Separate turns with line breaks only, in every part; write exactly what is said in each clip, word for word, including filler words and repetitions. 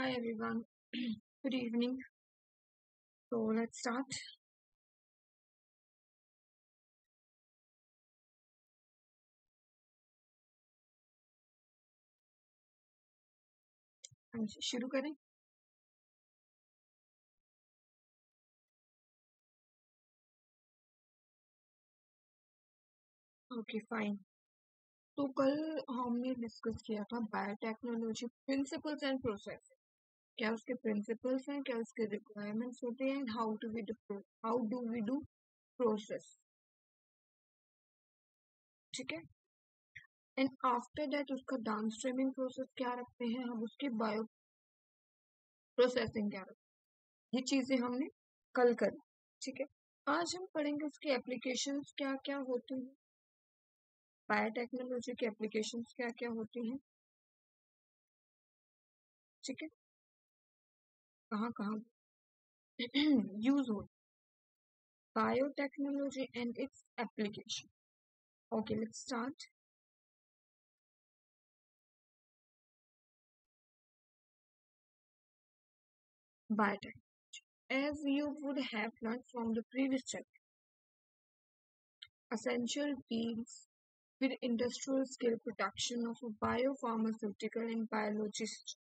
Hi everyone, good evening. So let's start. हम शुरू करें. Okay fine. तो कल हमने डिस्कस किया था बायोटेक्नोलॉजी प्रिंसिपल्स एंड प्रोसेस. क्या उसके प्रिंसिपल्स हैं, क्या उसके रिक्वायरमेंट्स होते हैं, how do we do how do we do process. ठीक है. एंड आफ्टर दैट उसका डाउनस्ट्रीमिंग प्रोसेस क्या रखते हैं हम, उसकी बायो प्रोसेसिंग क्या रखते हैं. ये चीजें हमने कल करी. ठीक है. आज हम पढ़ेंगे उसकी एप्लीकेशंस क्या क्या होती हैं, बायोटेक्नोलॉजी की एप्लीकेशंस क्या क्या होती हैं. ठीक है. कहाँ कहाँ यूज हो biotechnology and its application. Okay let's start. Biotech, as you would have learned from the previous chapter, essential deals with industrial scale production of a biopharmaceutical and biologist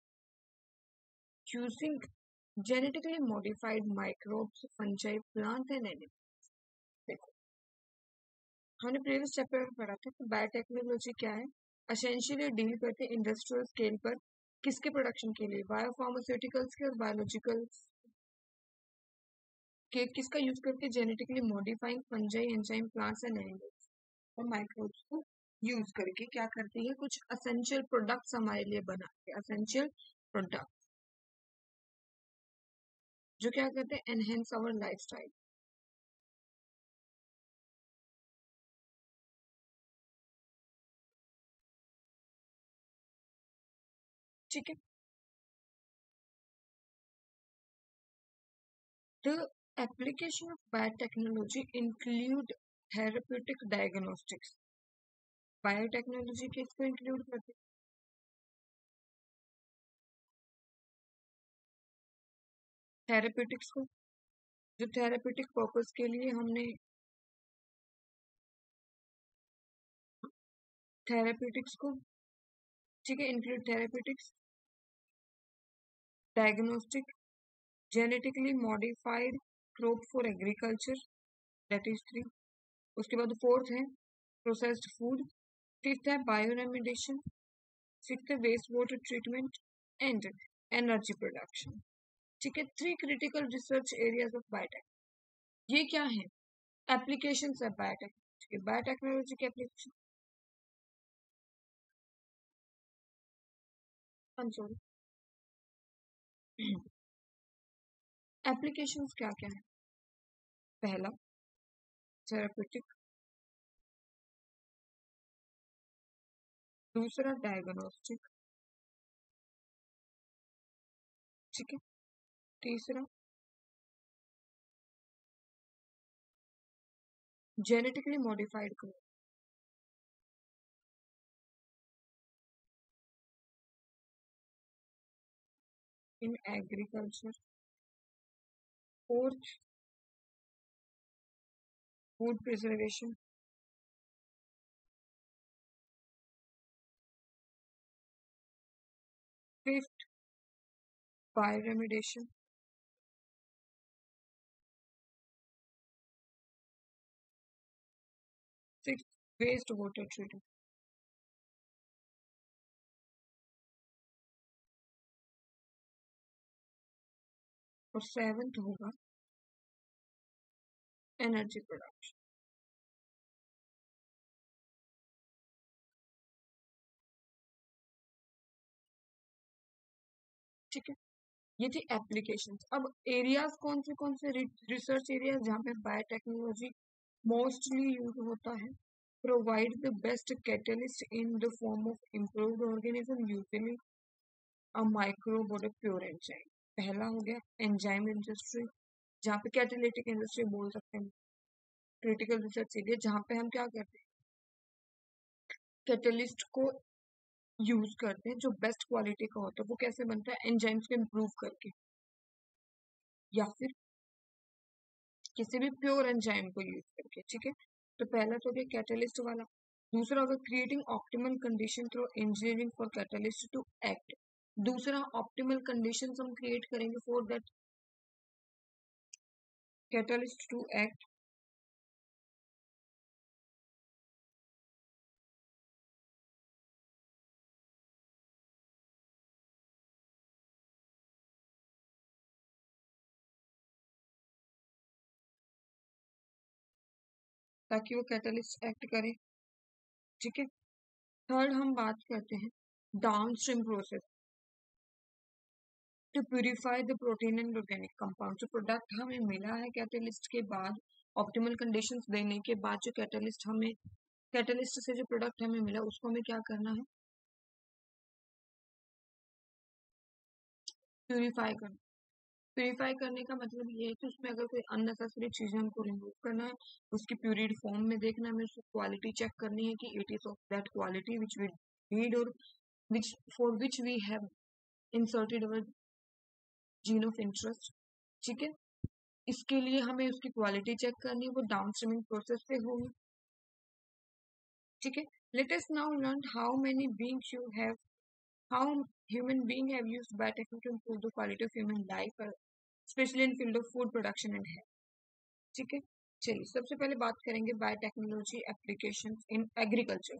using genetically modified microbes, fungi, plants and animals. देखो हमने previous chapter में पढ़ा था कि biotechnology क्या है. Essentially deal करते हैं इंडस्ट्रियल स्केल पर किसके प्रोडक्शन के लिए, बायोफार्मास्यूटिकल्स के और बायोलॉजिकल्स के. किसका यूज करके, genetically modifying fungi, enzyme, plants and animals और माइक्रोब्स को यूज करके क्या करती है, कुछ एसेंशियल प्रोडक्ट्स हमारे लिए बनाते हैं. एसेंशियल प्रोडक्ट जो क्या करते हैं, एनहेंस आवर लाइफस्टाइल. ठीक है. The application of biotechnology include therapeutic diagnostics. Biotechnology किसको इंक्लूड करती है, थेरेप्यूटिक्स को. जो थेरेप्यूटिक पर्पस के लिए हमने थेरेप्यूटिक्स को, ठीक है, include therapeutics, diagnostic, genetically modified crop for agriculture, that is three. उसके बाद फोर्थ है प्रोसेस्ड फूड. फिफ्थ है बायो रेमिडेशन. सिक्स्थ है waste water treatment and energy production. ठीक है. Three critical research areas of biotech. ये क्या है, एप्लीकेशंस है बायोटेक्नोलॉजी के. बायोटेक्नोलॉजी के एप्लीकेशन सॉरी एप्लीकेशंस क्या क्या है. पहला थेरेप्यूटिक, दूसरा डायग्नोस्टिक, ठीक है, तीसरा genetically modified crop. In agriculture. Fourth food preservation. Fifth bioremediation. Sixth waste water treatment. और सेवेंथ होगा एनर्जी प्रोडक्शन. ठीक है. ये थी एप्लीकेशंस. अब एरियाज कौन से कौन से रिसर्च एरियाज जहाँ पे बायोटेक्नोलॉजी मोस्टली यूज होता है. Provide the best catalyst in the form of improved organism, usually a microbe और प्योर एंजाइम. पहला हो गया एंजाइम इंडस्ट्री, जहाँ पे कैटालिटिक इंडस्ट्री बोल सकते हैं. क्रिटिकल रिसर्च एरिया जहाँ पे हम क्या करते हैं, कैटलिस्ट को यूज करते हैं जो बेस्ट क्वालिटी का होता है। वो कैसे बनता है? एंजाइम्स को इम्प्रूव करके, या फिर किसी भी प्योर एंजाइम को यूज करके। ठीक है, तो पहला तो ये कैटलिस्ट वाला। दूसरा होगा creating optimal condition through engineering for catalyst to act. दूसरा ऑप्टिमल कंडीशंस हम क्रिएट करेंगे for that catalyst to act. ताकि वो कैटलिस्ट एक्ट करे। ठीक है, थर्ड हम बात करते हैं downstream process to purify the protein and organic compound. जो प्रोडक्ट हमें मिला है कैटलिस्ट के बाद, ऑप्टिमल कंडीशंस देने के बाद, जो कैटलिस्ट हमें कैटलिस्ट से जो प्रोडक्ट हमें मिला उसको हमें क्या करना है? प्यूरिफाई करना। प्यूरिफाई करने का मतलब ये है कि उसमें अगर कोई अननेसेसरी चीजें हमको रिमूव करना है, उसकी प्यूरिड फॉर्म में देखना है, हमें उसकी क्वालिटी चेक करनी है कि it is of that quality which we need और which for which we have inserted our gene of interest. ठीक है, इसके लिए हमें उसकी क्वालिटी चेक करनी है, वो डाउन स्ट्रीमिंग प्रोसेस से होगी। ठीक है, let us now learn how many beings you have how human beings have used biotechnology to improve the quality of human life, uh, especially in field of food production and health. ठीक है, चलिए सबसे पहले बात करेंगे biotechnology application in agriculture.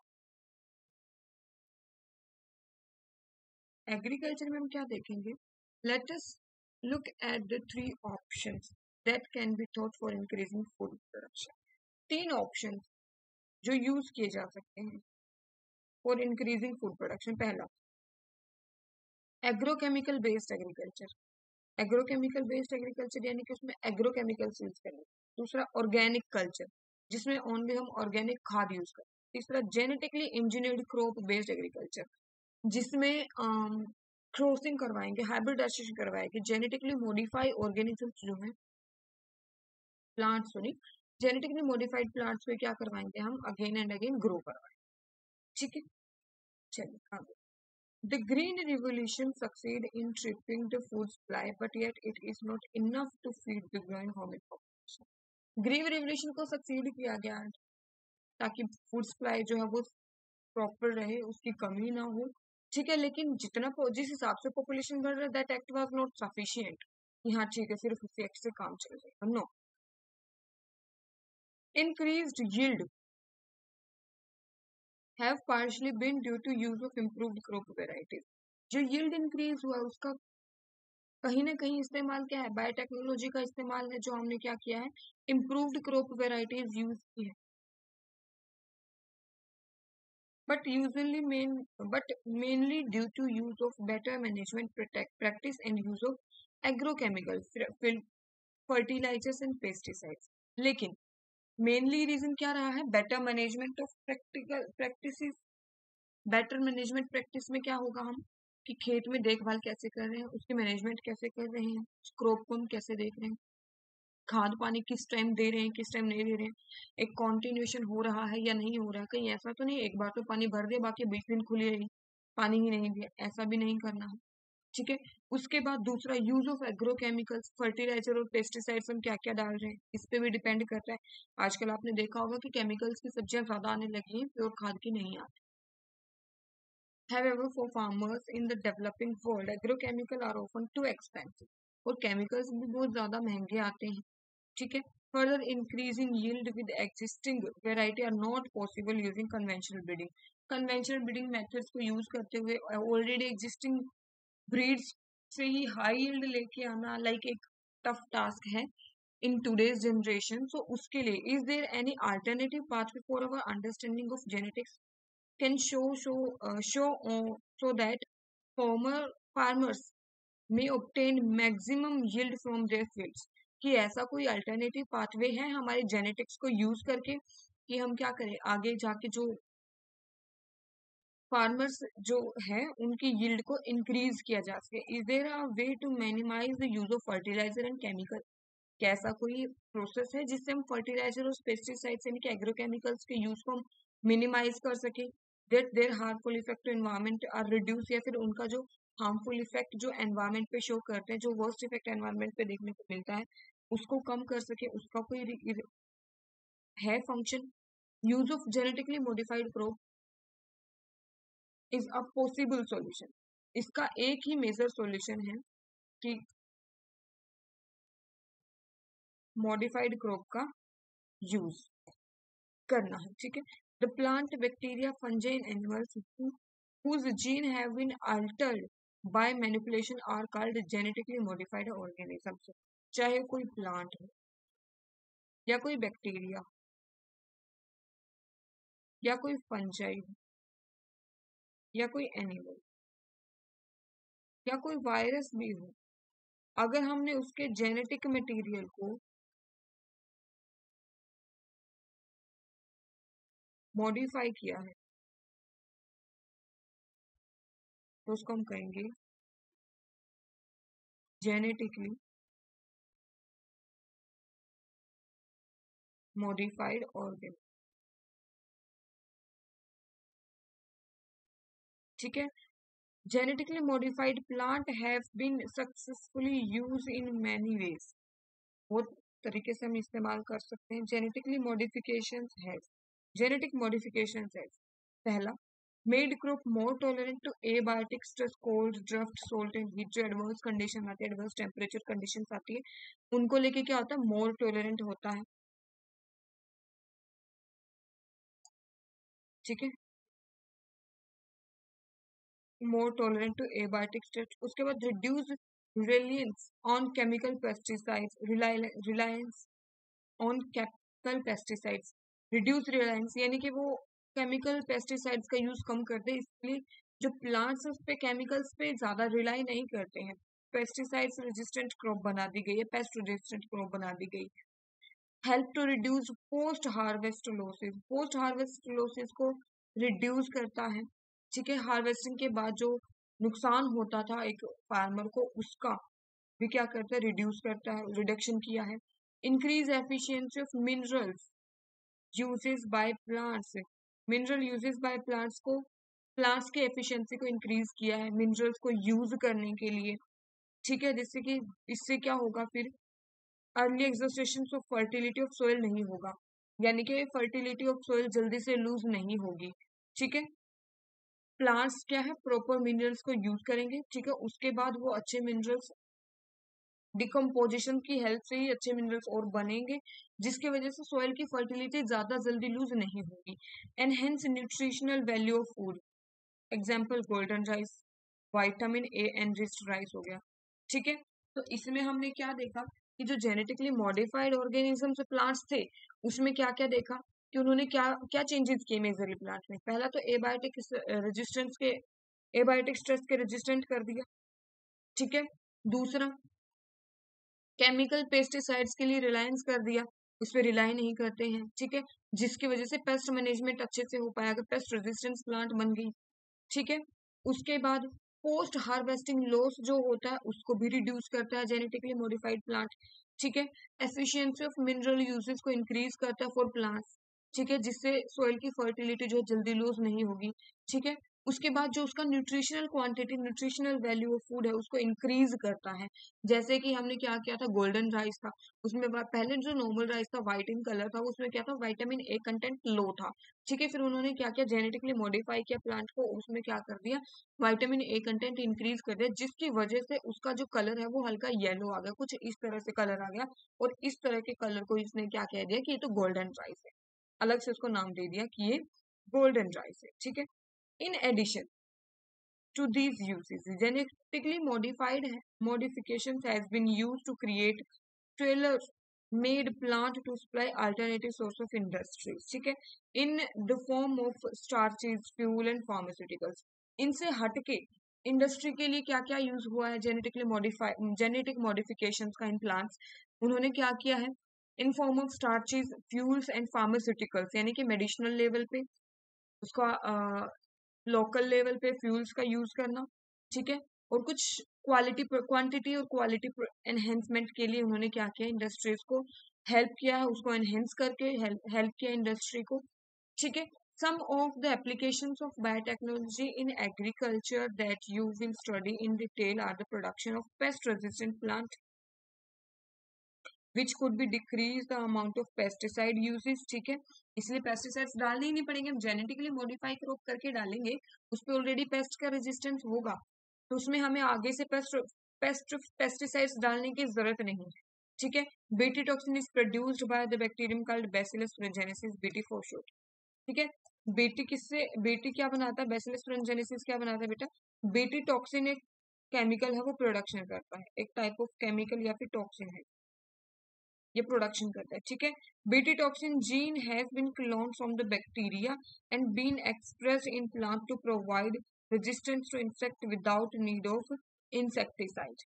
Agriculture में हम क्या देखेंगे? Let us look at the three options that can be thought for increasing food production. तीन ऑप्शन जो यूज किए जा सकते हैं फॉर इंक्रीजिंग फूड प्रोडक्शन। पहला, agrochemical based agriculture. Agrochemical based agriculture यानी कि उसमें एग्रोकेमिकल्स यूज करेंगे। दूसरा, ऑर्गेनिक कल्चर, जिसमें ओनली हम ऑर्गेनिक खाद यूज करें। तीसरा, genetically engineered crop based agriculture, जिसमें क्रॉसिंग करवाएंगे, हाइब्रिडाइजेशन करवाएंगे, जेनेटिकली मॉडिफाई ऑर्गेनिजम्स जो है plant sorry genetically modified plants पे क्या करवाएंगे? हम अगेन एंड अगेन ग्रो करवाएंगे। ठीक है, चलिए आगे। The Green Revolution succeeded in tripling the food supply, but yet it is not enough to feed the growing human population. Green revolution को सक्सीड किया गया है ताकि फूड सप्लाई जो है वो प्रॉपर रहे, उसकी कमी ना हो। ठीक है, लेकिन जितना जिस हिसाब से पॉपुलेशन बढ़ रहा है, that act was not sufficient कि हाँ ठीक है सिर्फ उसी एक्ट से काम चल जाएगा। No, increased yield have partially been due to use of improved crop varieties. जो yield increase हुआ उसका कहीं ना कहीं इस्तेमाल क्या है? बायोटेक्नोलॉजी का इस्तेमाल है, जो हमने क्या किया है? इम्प्रूव्ड क्रॉप वेराइटीज यूज की है। But usually main but mainly due to use of better management practice and use of agrochemicals, fertilisers and pesticides. लेकिन मेनली रीजन क्या रहा है? Better management of practical practices. Better management practice में क्या होगा? हम कि खेत में देखभाल कैसे कर रहे हैं, उसकी मैनेजमेंट कैसे कर रहे हैं, क्रॉप को हम कैसे देख रहे हैं, खाद पानी किस टाइम दे रहे हैं, किस टाइम नहीं दे रहे हैं, एक कॉन्टिन्यूशन हो रहा है या नहीं हो रहा है। कहीं ऐसा तो नहीं एक बार तो पानी भर दे बाकी बीस दिन खुली रही, पानी ही नहीं दिया, ऐसा भी नहीं करना है। ठीक है, उसके बाद दूसरा, यूज ऑफ एग्रोकेमिकल्स, फर्टिलाइजर और पेस्टिसाइड्स हम क्या क्या डाल रहे हैं, इस पे भी डिपेंड करता है। आजकल आपने देखा होगा कि केमिकल्स की सब्जियां ज्यादा आने लगी हैं, प्योर खाद की नहीं आती। However, for farmers in the developing world, agrochemical are often too expensive. और chemicals भी बहुत ज़्यादा महंगे आते हैं। ठीक है, further increasing yield with existing variety are not possible using conventional breeding. conventional breeding methods को use करते हुए already existing breeds से ही high yield लेके आना like एक tough task है in today's generation. So उसके लिए is there any alternative pathway for our understanding of genetics can show show uh, show uh, so that farmer farmers may obtain maximum yield from their fields? कि ऐसा कोई alternative pathway है हमारे genetics को use करके कि हम क्या करें आगे जाके जो फार्मर्स जो है उनकी यील्ड को इंक्रीज किया जा सके। Is there a way to minimise the use of fertiliser and chemical? कैसा कोई प्रोसेस है जिससे हम फर्टिलाइजर और पेस्टिसाइड्स यानी कि एग्रोकेमिकल्स के यूज को हम मिनिमाइज कर सके? that their harmful effect to environment are reduced, या फिर उनका जो हार्मफुल इफेक्ट जो एनवायरमेंट पे शो करते हैं, जो वर्स्ट इफेक्ट एनवायरमेंट पे देखने को मिलता है, उसको कम कर सके, उसका कोई रि- रि- है function. Use of genetically modified crop is a possible solution. इसका एक ही मेजर सॉल्यूशन है कि मॉडिफाइड क्रॉप का यूज करना है. ठीक है. The plant, bacteria, fungi and animals whose gene have been altered by manipulation are called genetically modified organisms. चाहे कोई प्लांट हो, या कोई बैक्टीरिया, या कोई फंजाई हो, या कोई एनिमल, या कोई वायरस भी हो, अगर हमने उसके जेनेटिक मटेरियल को मॉडिफाई किया है, तो उसको हम कहेंगे जेनेटिकली मॉडिफाइड ऑर्गेनिज्म. ठीक है. genetically modified plant have been successfully used in many ways. बहुत तरीके से हम इस्तेमाल कर सकते हैं. जेनेटिकली मॉडिफिकेशन है जेनेटिक मॉडिफिकेशन है पहला, made crop more tolerant to abiotic stress, cold, drought, salt and heat. जो एडवर्स कंडीशन आती है, एडवर्स टेम्परेचर कंडीशन आती है, उनको लेके क्या होता है, मोर टॉलरेंट होता है. ठीक है. More tolerant to abiotic stress. उसके बाद reduce reliance on chemical pesticides, reliance on chemical pesticides. Reduce reliance यानी कि वो केमिकल पेस्टिसाइड्स का यूज कम करते हैं, इसलिए जो प्लांट्स उस पे केमिकल्स पे ज्यादा रिलाई नहीं करते हैं. पेस्टिसाइड्स रेजिस्टेंट क्रॉप बना दी गई है, पेस्ट रेजिस्टेंट क्रॉप बना दी गई. Help to reduce post harvest losses. Post harvest losses को रिड्यूस करता है. ठीक है. हार्वेस्टिंग के बाद जो नुकसान होता था एक फार्मर को, उसका भी क्या करता है, रिड्यूस करता है, रिडक्शन किया है. Increase efficiency of minerals uses by plants. Mineral uses by plants को, प्लांट्स की एफिशिएंसी को इंक्रीज किया है मिनरल्स को यूज करने के लिए. ठीक है. जिससे कि इससे क्या होगा, फिर early exhaustion of fertility of soil नहीं होगा, यानी कि फर्टिलिटी ऑफ सोइल जल्दी से लूज नहीं होगी. ठीक है. प्लांट्स क्या है, प्रॉपर मिनरल्स को यूज करेंगे. ठीक है. उसके बाद वो अच्छे मिनरल्स डिकम्पोजिशन की हेल्प से ही अच्छे मिनरल्स और बनेंगे, जिसकी वजह से सॉइल की फर्टिलिटी ज्यादा जल्दी लूज नहीं होगी. Enhance nutritional value of food. Example golden rice, vitamin A enriched rice हो गया. ठीक है. तो इसमें हमने क्या देखा कि जो जेनेटिकली मॉडिफाइड ऑर्गेनिज्म से प्लांट्स थे, उसमें क्या क्या देखा कि उन्होंने क्या क्या चेंजेस किए मेजरली प्लांट में. पहला तो एबायोटिक रेजिस्टेंस के एबायोटिक स्ट्रेस के रेजिस्टेंट कर दिया. ठीक है. दूसरा, केमिकल पेस्टिसाइड्स के लिए रिलायंस कर दिया, उस पर रिलाई नहीं करते हैं. ठीक है. जिसकी वजह से पेस्ट मैनेजमेंट अच्छे से हो पाएगा, पेस्ट रेजिस्टेंस प्लांट बन गई. ठीक है. उसके बाद पोस्ट हार्वेस्टिंग लॉस जो होता है उसको भी रिड्यूस करता है जेनेटिकली मॉडिफाइड प्लांट. ठीक है. एफिशिएंसी ऑफ मिनरल यूजेस को इंक्रीज करता है फॉर प्लांट्स. ठीक है. जिससे सोइल की फर्टिलिटी जो है जल्दी लूज नहीं होगी. ठीक है. उसके बाद जो उसका nutritional quantity, nutritional value of food है, उसको इंक्रीज करता है. जैसे कि हमने क्या किया था, गोल्डन राइस था, उसमें बा- पहले जो नॉर्मल राइस था, व्हाइट इन कलर था, उसमें क्या था, विटामिन ए कंटेंट लो था. ठीक है. फिर उन्होंने क्या किया, जेनेटिकली मॉडिफाई किया प्लांट को, उसमें क्या कर दिया, विटामिन ए कंटेंट इंक्रीज कर दिया, जिसकी वजह से उसका जो कलर है वो हल्का येलो आ गया, कुछ इस तरह से कलर आ गया. और इस तरह के कलर को इसने क्या कह दिया कि ये तो गोल्डन राइस है, अलग से उसको नाम दे दिया कि ये गोल्डन राइस है. ठीक है. In addition to these uses, genetically modified modifications has been used to create tailor made plant to supply alternative source of industries. ठीक है. in the form of starches, fuel and pharmaceuticals. इनसे हटके industry के लिए क्या क्या use हुआ है जेनेटिकली मॉडिफाई जेनेटिक मॉडिफिकेशंस का इन प्लांट्स. उन्होंने क्या किया है, in form of starches, fuels and pharmaceuticals, यानी कि मेडिसिनल लेवल पे उसका, लोकल लेवल पे फ्यूल्स का यूज करना. ठीक है. और कुछ क्वालिटी क्वांटिटी और क्वालिटी एनहेंसमेंट के लिए उन्होंने क्या किया, इंडस्ट्रीज को हेल्प किया है, उसको एनहेंस करके हेल्प किया इंडस्ट्री को. ठीक है. some of the applications of biotechnology in agriculture that you will study in detail are the production of pest resistant plant which could be decrease the amount of pesticide uses. ठीक है, इसलिए pesticides डालने ही नहीं पड़ेंगे, हम genetically modify crop करके डालेंगे, उस पर ऑलरेडी पेस्ट का रेजिस्टेंस होगा, तो उसमें हमें आगे से पेस्ट पेस्ट पेस्टिसाइड्स डालने की जरूरत नहीं है. ठीक है, BT toxin is produced by the bacterium called bacillus thuringiensis BT for short. ठीक है, बीटी किससे बीटी क्या बनाता है, बैसिलस thuringiensis क्या बनाता है बेटा, बीटी टॉक्सिन एक केमिकल है, वो प्रोडक्शन करता है, एक टाइप ऑफ केमिकल या फिर टॉक्सिन है, ये प्रोडक्शन करता है. ठीक है, BT toxin gene has been cloned from the bacteria and been expressed in plant to provide resistance to insect without need of insecticide.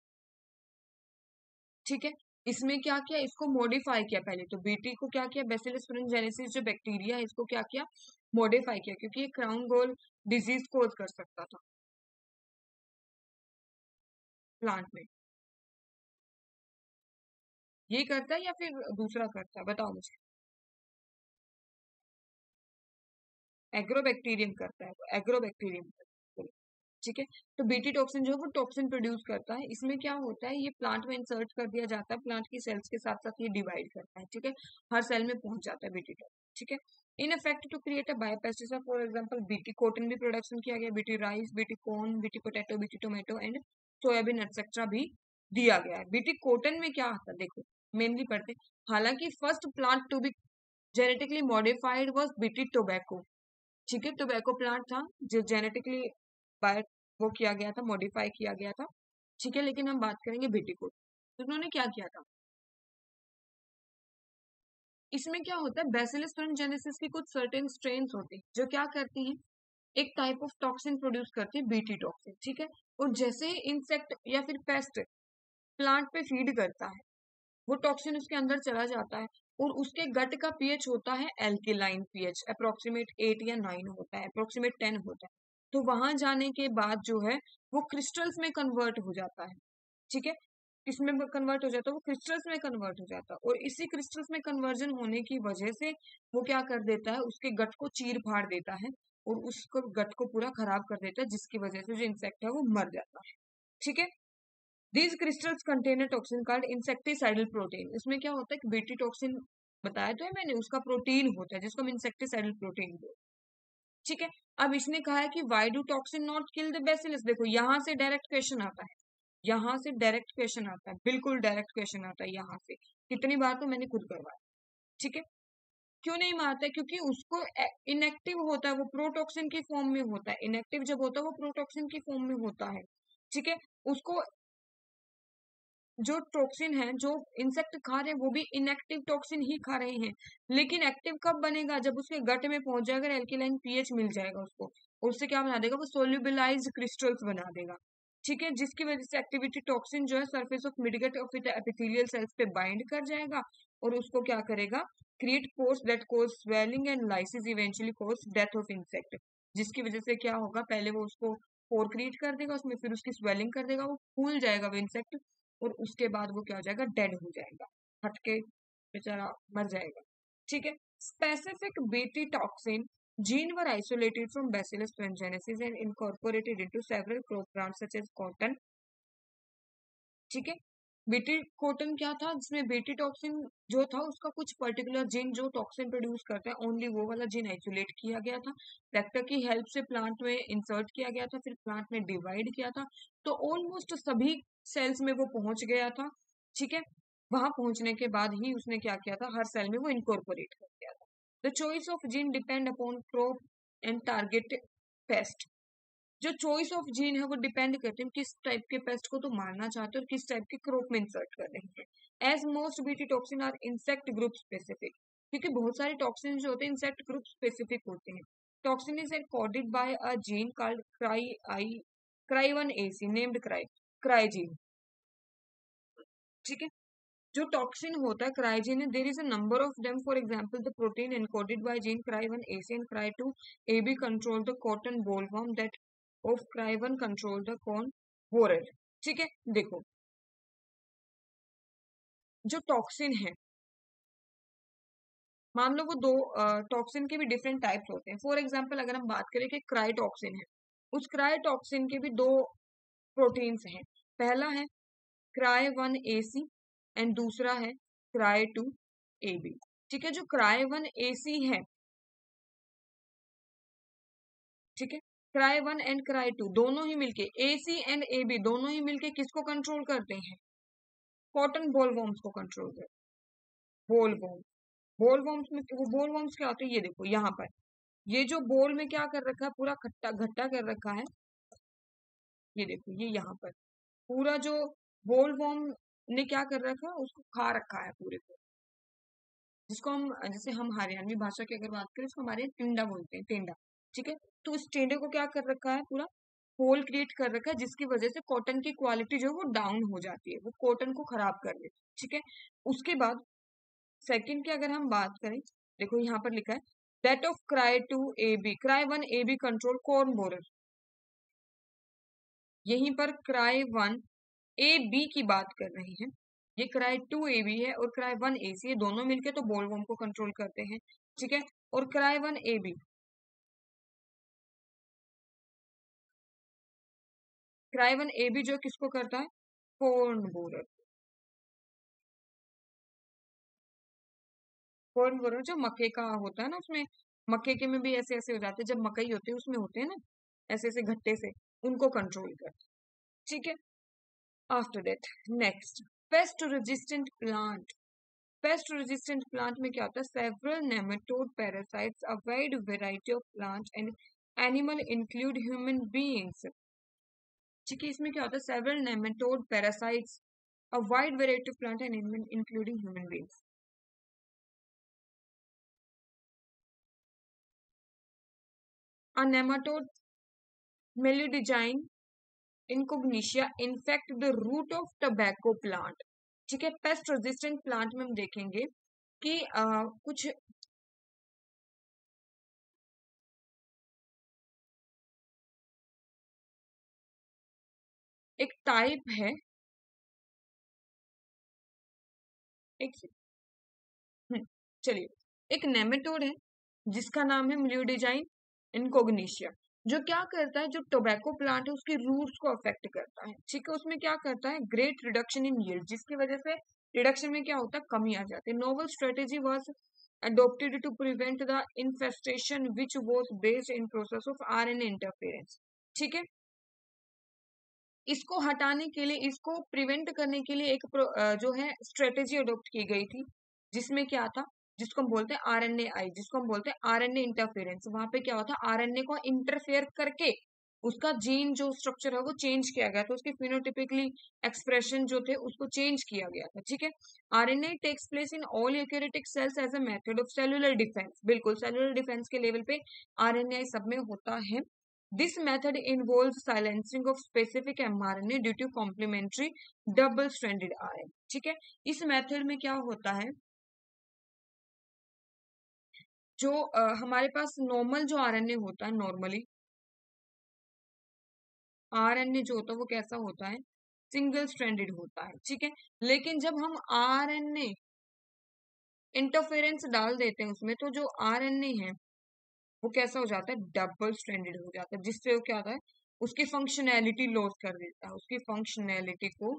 ठीक है, इसमें क्या किया, इसको मॉडिफाई किया, पहले तो बीटी को क्या किया, बैसिलस thuringiensis जो बैक्टीरिया है इसको क्या किया, मॉडिफाई किया, क्योंकि ये क्राउन गोल डिजीज कोज कर सकता था प्लांट में. ये करता है या फिर दूसरा करता है, बताओ मुझे. एग्रोबैक्टीरियम करता है, वो एग्रोबैक्टीरियम करता है. ठीक है, तो बीटी टॉक्सिन जो है वो टॉक्सिन प्रोड्यूस करता है. इसमें क्या होता है, ये प्लांट में इंसर्ट कर दिया जाता है, प्लांट की सेल्स के साथ साथ ये डिवाइड करता है. ठीक है, हर सेल में पहुंच जाता है बीटी टॉक्सिन. ठीक है, in effect to create a biopesticide, for example BT cotton भी प्रोडक्शन किया गया, BT rice, BT corn, BT potato, BT tomato and soybean etcetera भी दिया गया है. बीटी कॉटन में क्या आता है, देखो मेनली पढ़ते हैं. हालांकि first plant to be genetically modified was BT tobacco. ठीक है, टोबैको प्लांट था जो जेनेटिकली बाय वो किया गया था, मॉडिफाई किया गया था. ठीक है, लेकिन हम बात करेंगे बीटी को, तो उन्होंने क्या किया था. इसमें क्या होता है, बैसिलस thuringiensis की कुछ सर्टेन स्ट्रेन्स होते हैं जो क्या करती हैं, एक टाइप ऑफ टॉक्सिन प्रोड्यूस करती है, बीटी टॉक्सिन. ठीक है, और जैसे इंसेक्ट या फिर पेस्ट प्लांट पे फीड करता है, वो टॉक्सिन उसके अंदर चला जाता है, और उसके गट का पीएच होता है एल्किलाइन पीएच, अप्रोक्सीमेट एट या नाइन होता है, अप्रोक्सीमेट टेन होता है. तो वहां जाने के बाद जो है वो क्रिस्टल्स में कन्वर्ट हो जाता है. ठीक है, किसमें कन्वर्ट हो जाता है, वो क्रिस्टल्स में कन्वर्ट हो जाता है, और इसी क्रिस्टल्स में कन्वर्जन होने की वजह से वो क्या कर देता है, उसके गट को चीर फाड़ देता है और उसको गट को पूरा खराब कर देता है, जिसकी वजह से जो इंसेक्ट है वो मर जाता है. ठीक है, These crystals contain a toxin called insecticidal protein. इसमें क्या होता है कि बीटी टॉक्सिन बताया तो है मैंने, उसका प्रोटीन होता है जिसको हम इंसेक्टिसाइडल प्रोटीन बोलते हैं. ठीक है, अब इसने कहा है कि why do toxin not kill the bacillus. देखो यहाँ से डायरेक्ट क्वेश्चन आता है, यहाँ से डायरेक्ट क्वेश्चन आता है, बिल्कुल डायरेक्ट क्वेश्चन आता है यहाँ से. कितनी बार तो मैंने खुद करवाया. ठीक है, क्यों नहीं मारता है, क्योंकि उसको इनएक्टिव होता है, वो प्रोटॉक्सिन की फॉर्म में होता है. इनएक्टिव जब होता है वो प्रोटॉक्सिन की फॉर्म में होता है. ठीक है, उसको जो टॉक्सिन है जो इंसेक्ट खा रहे हैं वो भी इनएक्टिव टॉक्सिन ही खा रहे हैं, लेकिन एक्टिव कब बनेगा, जब उसके गट में पहुंच जाएगा, एल्किलाइन पीएच मिल जाएगा उसको, और उससे क्या बना देगा, वो सोल्यूबिलाइज्ड क्रिस्टल्स बना देगा. ठीक है, जिसकी वजह से एक्टिविटी टॉक्सिन जो है surface of midgut of epithelial cells पे बाइंड कर जाएगा, और उसको क्या करेगा, create pores that cause swelling and lysis, eventually cause death of insect. जिसकी वजह से क्या होगा, पहले वो उसको पोर क्रिएट कर देगा उसमें, फिर उसकी स्वेलिंग कर देगा, वो फूल जाएगा वो इंसेक्ट, और उसके बाद वो क्या हो जाएगा, डेड हो जाएगा, हटके बेचारा मर जाएगा. ठीक है, specific BT toxin gene were isolated from bacillus thuringiensis and incorporated into several crop plants such as cotton. ठीक है, बीटी कॉटन क्या था, जिसमें बीटी टॉक्सिन जो था उसका कुछ पर्टिकुलर जीन जो टॉक्सिन प्रोड्यूस करता है, ओनली वो वाला जीन आइसोलेट किया गया था, वेक्टर की हेल्प से प्लांट में इंसर्ट किया गया था, फिर प्लांट में डिवाइड किया था, तो ऑलमोस्ट सभी सेल्स में वो पहुंच गया था. ठीक है, वहां पहुंचने के बाद ही उसने क्या किया था, हर सेल में वो इनकॉर्पोरेट कर दिया था. The choice of gene depend upon crop and target pest. जो चॉइस ऑफ जीन है वो डिपेंड करते हैं किस टाइप के पेस्ट को तो मारना चाहते हो और किस टाइप के क्रॉप में इंसर्ट कर रहे हैं. As most BT toxin are insect group specific, क्योंकि बहुत सारे टॉक्सिन जो होते हैं इंसेक्ट ग्रुप स्पेसिफिक होते हैं. Toxin is encoded by a gene called cry I cry one A C named cry cry gene. ठीक है, जो टॉक्सिन होता है cry gene, there is a number of them. For example the protein encoded by gene cry one A C and cry two A B control the cotton bollworm that of cry one control the corn borer. ठीक है, देखो जो toxin है मान लो वो दो toxin के भी डिफरेंट टाइप्स होते हैं। फॉर एग्जाम्पल अगर हम बात करें कि क्रायोटॉक्सिन है, उस क्रायोटॉक्सिन के भी दो प्रोटीन्स हैं। पहला है cry one A C and दूसरा है क्राय टू ए बी। ठीक है, जो क्राय वन ए सी है, ठीक है, cry one and cry two दोनों ही मिलके, ए सी एंड ए बी दोनों ही मिलके किसको कंट्रोल करते हैं? कॉटन बॉलवॉर्म्स को कंट्रोल करते हैं। बॉलवॉर्म, बॉलवॉर्म्स में वो बॉलवॉर्म्स क्या होते हैं? ये देखो यहाँ पर, ये जो बोल में क्या कर रखा है, पूरा खट्टा घट्टा कर रखा है। ये देखो, ये यहाँ पर पूरा जो बॉलवॉर्म ने क्या कर रखा है, उसको खा रखा है पूरे को, जिसको हम, जैसे हम हरियाणवी भाषा की अगर बात करें, इसको हमारे यहाँ टिंडा बोलते हैं, टिंडा। ठीक है, तो इस टिंडे को क्या कर रखा है, पूरा होल क्रिएट कर रखा है, जिसकी वजह से कॉटन की क्वालिटी जो है वो डाउन हो जाती है, वो कॉटन को खराब कर देती है। ठीक है, उसके बाद सेकंड की अगर हम बात करें, देखो यहाँ पर लिखा है that of cry two A B, cry one A B control corn borer. यहीं पर क्राई वन ए बी की बात कर रहे हैं। ये क्राई टू ए बी है और क्राई वन ए सी, ये दोनों मिलके तो बॉलवॉर्म को कंट्रोल करते हैं। ठीक है, और cry one A B, cry one A B जो किसको करता है? Corn borer. कॉर्न बोरर जो मक्के का होता है ना, उसमें मक्के के में भी ऐसे ऐसे हो जाते हैं, जब मकई होती है उसमें होते हैं ना ऐसे ऐसे घट्टे से, उनको कंट्रोल करता है। ठीक है, after that next, pest resistant plant. Pest resistant plant में क्या होता है? Several nematode parasites, a wide variety of plant and animal include human beings. ठीक है, इसमें क्या होता है? Several nematode parasites, a wide variety of plant and animal including human beings. A nematode Meloidogyne incognita infect the root of tobacco plant. ठीक है, paste resistant plant में हम देखेंगे कि आ, कुछ एक टाइप है, एक हम्म, चलिए, एक नेमेटोड है जिसका नाम है मिलियोडिजाइन इनकोग्निशिया, जो क्या करता है, जो टोबैको प्लांट है उसके रूट्स को अफेक्ट करता है। ठीक है, उसमें क्या करता है? ग्रेट रिडक्शन इन यील्ड, जिसकी वजह से रिडक्शन में क्या होता है? कमी आ जाती है। Novel strategy was adopted to prevent the infestation which was based in process of R N A interference। ठीक है, इसको हटाने के लिए, इसको प्रिवेंट करने के लिए एक प्रो- अ, जो है स्ट्रेटेजी अडॉप्ट की गई थी, जिसमें क्या था, जिसको हम बोलते हैं आरएनए आई, जिसको हम बोलते हैं आरएनए इंटरफेरेंस। वहां पे क्या होता है? आरएनए को इंटरफेयर करके उसका जीन जो स्ट्रक्चर है वो चेंज किया गया था, उसके फिनोटिपिकली एक्सप्रेशन जो थे उसको चेंज किया गया था। ठीक है, RNA takes place in all eukaryotic cells as a method of cellular defence. बिल्कुल, सेलुलर डिफेंस के लेवल पे आरएनए सब में होता है। This method involves silencing of specific mRNA due to complementary double-stranded R N A। ठीक है, इस मेथड में क्या होता है, जो अ, हमारे पास नॉर्मल जो आरएनए होता है, नॉर्मली आरएनए जो होता है वो कैसा होता है? सिंगल स्ट्रैंडेड होता है। ठीक है, लेकिन जब हम आरएनए इंटरफेरेंस डाल देते हैं उसमें, तो जो आरएनए है वो कैसा हो जाता है? डबल स्ट्रैंडेड हो जाता है, जिससे वो क्या होता है? उसकी फंक्शनैलिटी लॉस कर देता है, उसकी फंक्शनैलिटी को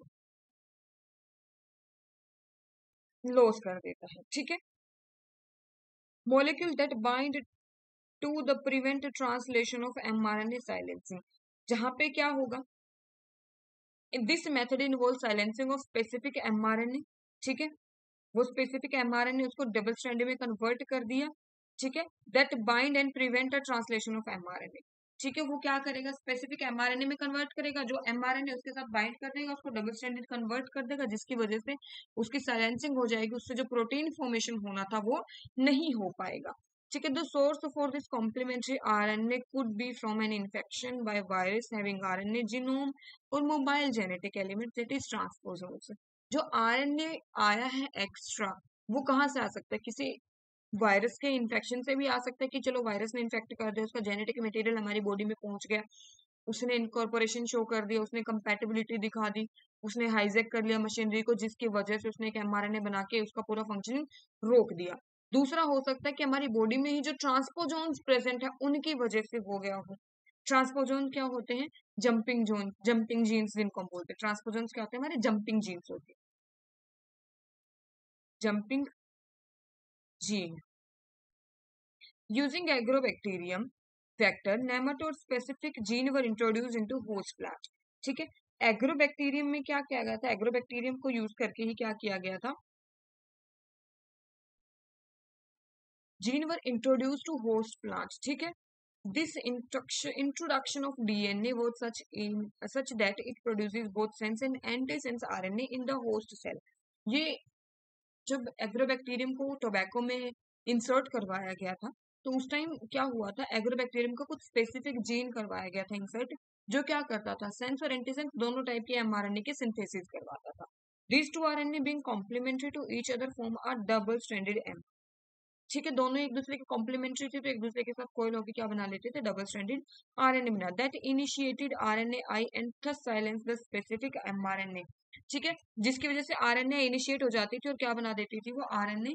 लॉस कर देता है। ठीक है, molecule that bind to the prevent translation of mRNA silencing, जहां पे क्या होगा? This method involve silencing of specific mRNA। ठीक है, वो स्पेसिफिक mRNA उसको डबल स्ट्रैंड में कन्वर्ट कर दिया। ठीक है, that bind and prevent a translation of mRNA। ठीक है, वो क्या करेगा? स्पेसिफिक mRNA में कन्वर्ट करेगा, जो mRNA उसके साथ बाइंड कर देगा उसको डबल स्ट्रैंडेड कन्वर्ट कर देगा, जिसकी वजह से उसकी साइलेंसिंग हो जाएगी, उससे जो प्रोटीन फॉर्मेशन होना था वो नहीं हो पाएगा। ठीक है, the source for this complementary RNA could be from an infection by virus having RNA genome और mobile genetic element that is transposomes. जो आरएनए आया है एक्स्ट्रा, वो कहाँ से आ सकता है? किसी वायरस के इन्फेक्शन से भी आ सकता है, कि चलो वायरस ने इन्फेक्ट कर दिया, उसका जेनेटिक मटेरियल हमारी बॉडी में पहुंच गया, उसने इनकॉर्पोरेशन शो कर दिया, उसने कंपैटिबिलिटी दिखा दी, उसने हाईजैक कर लिया मशीनरी को, जिसकी वजह से उसने एक एमआरएनए बना के उसका पूरा फंक्शनिंग रोक दिया। दूसरा हो सकता है कि हमारी बॉडी में ही जो ट्रांसपोजोन्स प्रेजेंट है उनकी वजह से हो गया हो। ट्रांसपोजोन क्या होते हैं? जंपिंग जोन, जंपिंग जीन्स जिनको हम बोलते हैं। ट्रांसपोजोन्स क्या होते हैं? हमारे जंपिंग जीन्स होते हैं, jumping gene. Using agrobacterium vector nematode specific gene were introduce into host plant. ठीक है, एग्रोबैक्टीरियम में क्या किया गया था? एग्रोबैक्टीरियम को यूज करके ही क्या किया गया था? Gene were introduce to host plant. ठीक है, this introduction introduction of D N A was such in such that it produces both sense and antisense R N A in the host cell। ये जब agrobacterium को tobacco में insert करवाया गया था तो उस टाइम क्या हुआ था? एग्रोबैक्टीरियम को कुछ स्पेसिफिक जीन करवाया गया था इंसर्ट, जो क्या करता था? सेंस और एंटीसेंस दोनों टाइप के एमआरएनए के सिंथेसिस करवाता था। These two R N A being complementary to each other form a double stranded M। ठीक है, दोनों एक दूसरे के कॉम्प्लीमेंट्री थे तो एक दूसरे के साथ कोयल होकर क्या बना लेते थे? डबल स्ट्रैंडेड आरएनए बना। That initiated RNA I and thus silence the specific mRNA. ठीक है, जिसकी वजह से आरएनए इनिशिएट हो जाती थी और क्या बना देती थी? वो RNA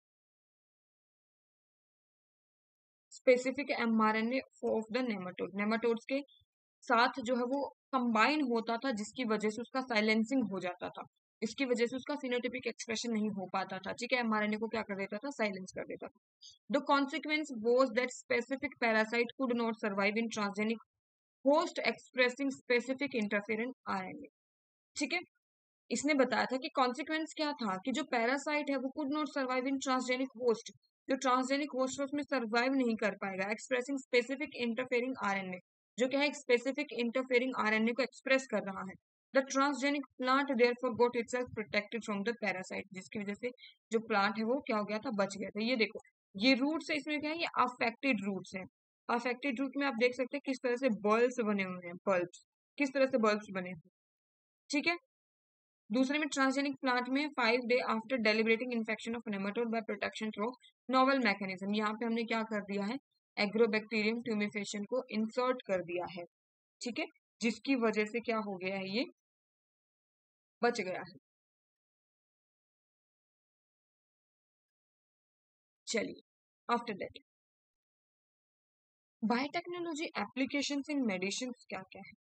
specific mRNA of the nematode. Nematodes के साथ जो है वो कंबाइन होता था, जिसकी वजह से उसका साइलेंसिंग हो जाता था, इसकी वजह से उसका फिनोटाइपिक एक्सप्रेशन नहीं हो पाता था। ठीक है, एमआरएनए को क्या कर देता था? साइलेंस कर देता था। The consequence was that specific parasite could not survive in transgenic host expressing specific interferent RNA. ठीक है, इसने बताया था कि कॉन्सिक्वेंस क्या था कि जो पैरासाइट है वो could not survive in transgenic host, जो ट्रांसजेनिक होस्ट है उसमें सर्वाइव नहीं कर पाएगा एक्सप्रेसिंग स्पेसिफिक इंटरफेरिंग आरएनए, जो क्या है? स्पेसिफिक इंटरफेरिंग आरएनए को एक्सप्रेस कर रहा है। The transgenic plant therefore got itself protected from the parasite, जिसकी वजह से जो प्लांट है वो क्या हो गया था? बच गया था। ये देखो, ये रूट्स है, इसमें क्या है? ये अफेक्टेड रूट्स हैं। अफेक्टेड रूट में आप देख सकते हैं किस तरह से बल्ब्स बने हुए हैं, बल्ब्स किस तरह से बल्ब्स बने हुए। ठीक है, दूसरे में ट्रांसजेनिक प्लांट में five day after deliberating infection of nematode by protection through novel mechanism. यहाँ पे हमने क्या कर दिया है? एग्रोबैक्टीरियम ट्यूमिफेशन को इंसर्ट कर दिया है। ठीक है, जिसकी वजह से क्या हो गया है? ये बच गया है। चलिए, after that biotechnology applications in medicine क्या क्या है?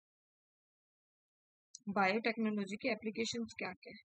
बायोटेक्नोलॉजी के एप्लीकेशंस क्या क्या है?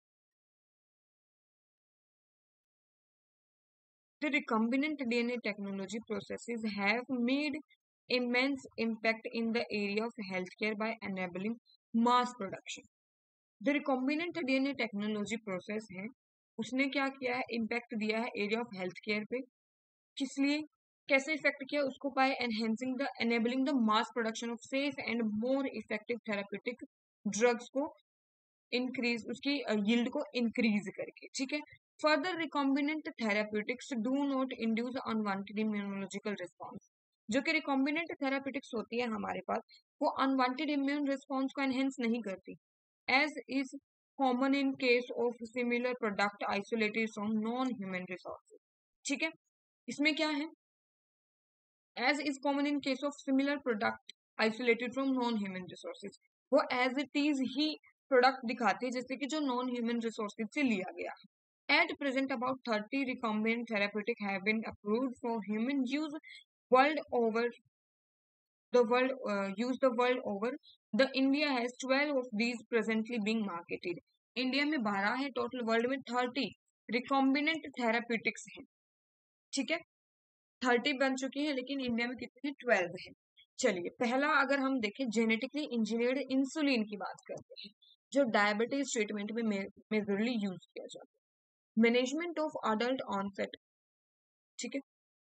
The recombinant D N A technology processes have made immense impact in the area of healthcare by enabling mass production। The recombinant D N A technology process है, उसने क्या किया है? इम्पैक्ट दिया है एरिया ऑफ हेल्थ केयर पे। किस लिए? कैसे इफेक्ट किया उसको? By enhancing the enabling the mass production of safe and more effective therapeutic drugs को इंक्रीज, उसकी यील्ड को इंक्रीज करके। ठीक है, further recombinant therapeutics do not induce unwanted immunological response. जो कि रिकॉम्बिनेंट थेराप्यूटिक्स होती है हमारे पास, वो अनवांटेड इम्यून रिस्पॉन्स को एनहेंस नहीं करती, as is common in case of similar product isolated from non human resources. ठीक है, इसमें क्या है? As is common in case of similar product isolated from non human resources, वो एज इट इज ही प्रोडक्ट दिखाते हैं जैसे कि जो नॉन ह्यूमन रिसोर्सेज से लिया गया है। At present, about thirty recombinant therapeutics have been approved for human use world over the world uh, use the world over. The India has twelve of these presently being marketed। India में बारह है total, world में thirty recombinant therapeutics हैं। ठीक है, thirty बन चुकी है लेकिन इंडिया में कितने हैं? ट्वेल्व है। चलिए, पहला अगर हम देखें जेनेटिकली इंजीनियर्ड इंसुलिन की बात करते हैं, जो डायबिटीज ट्रीटमेंट में मेजरली यूज किया जाता है। Management of adult onset. ठीक है,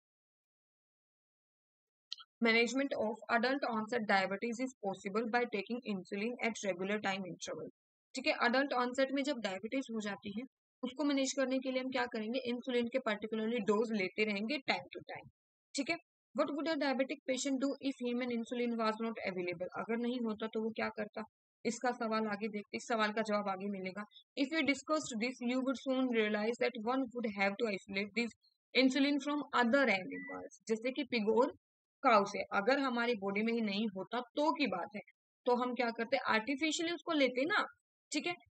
management of adult onset diabetes is possible by taking insulin at regular time interval. ठीक है, अडल्ट ऑनसेट में जब डायबिटीज हो जाती है उसको मैनेज करने के लिए हम क्या करेंगे? इंसुलिन के पर्टिकुलरली डोज लेते रहेंगे टाइम टू टाइम। ठीक है, what would a diabetic patient do if human insulin was not available? अगर नहीं होता तो वो क्या करता? इसका सवाल आगे देखते, इस सवाल का जवाब आगे मिलेगा। If you discussed this you would soon realise that one would have to isolate this insulin from other animals, जैसे कि पिग और काउ से। अगर हमारी बॉडी में ही नहीं होता तो की बात है, तो हम क्या करते? आर्टिफिशियली उसको लेते ना। ठीक है,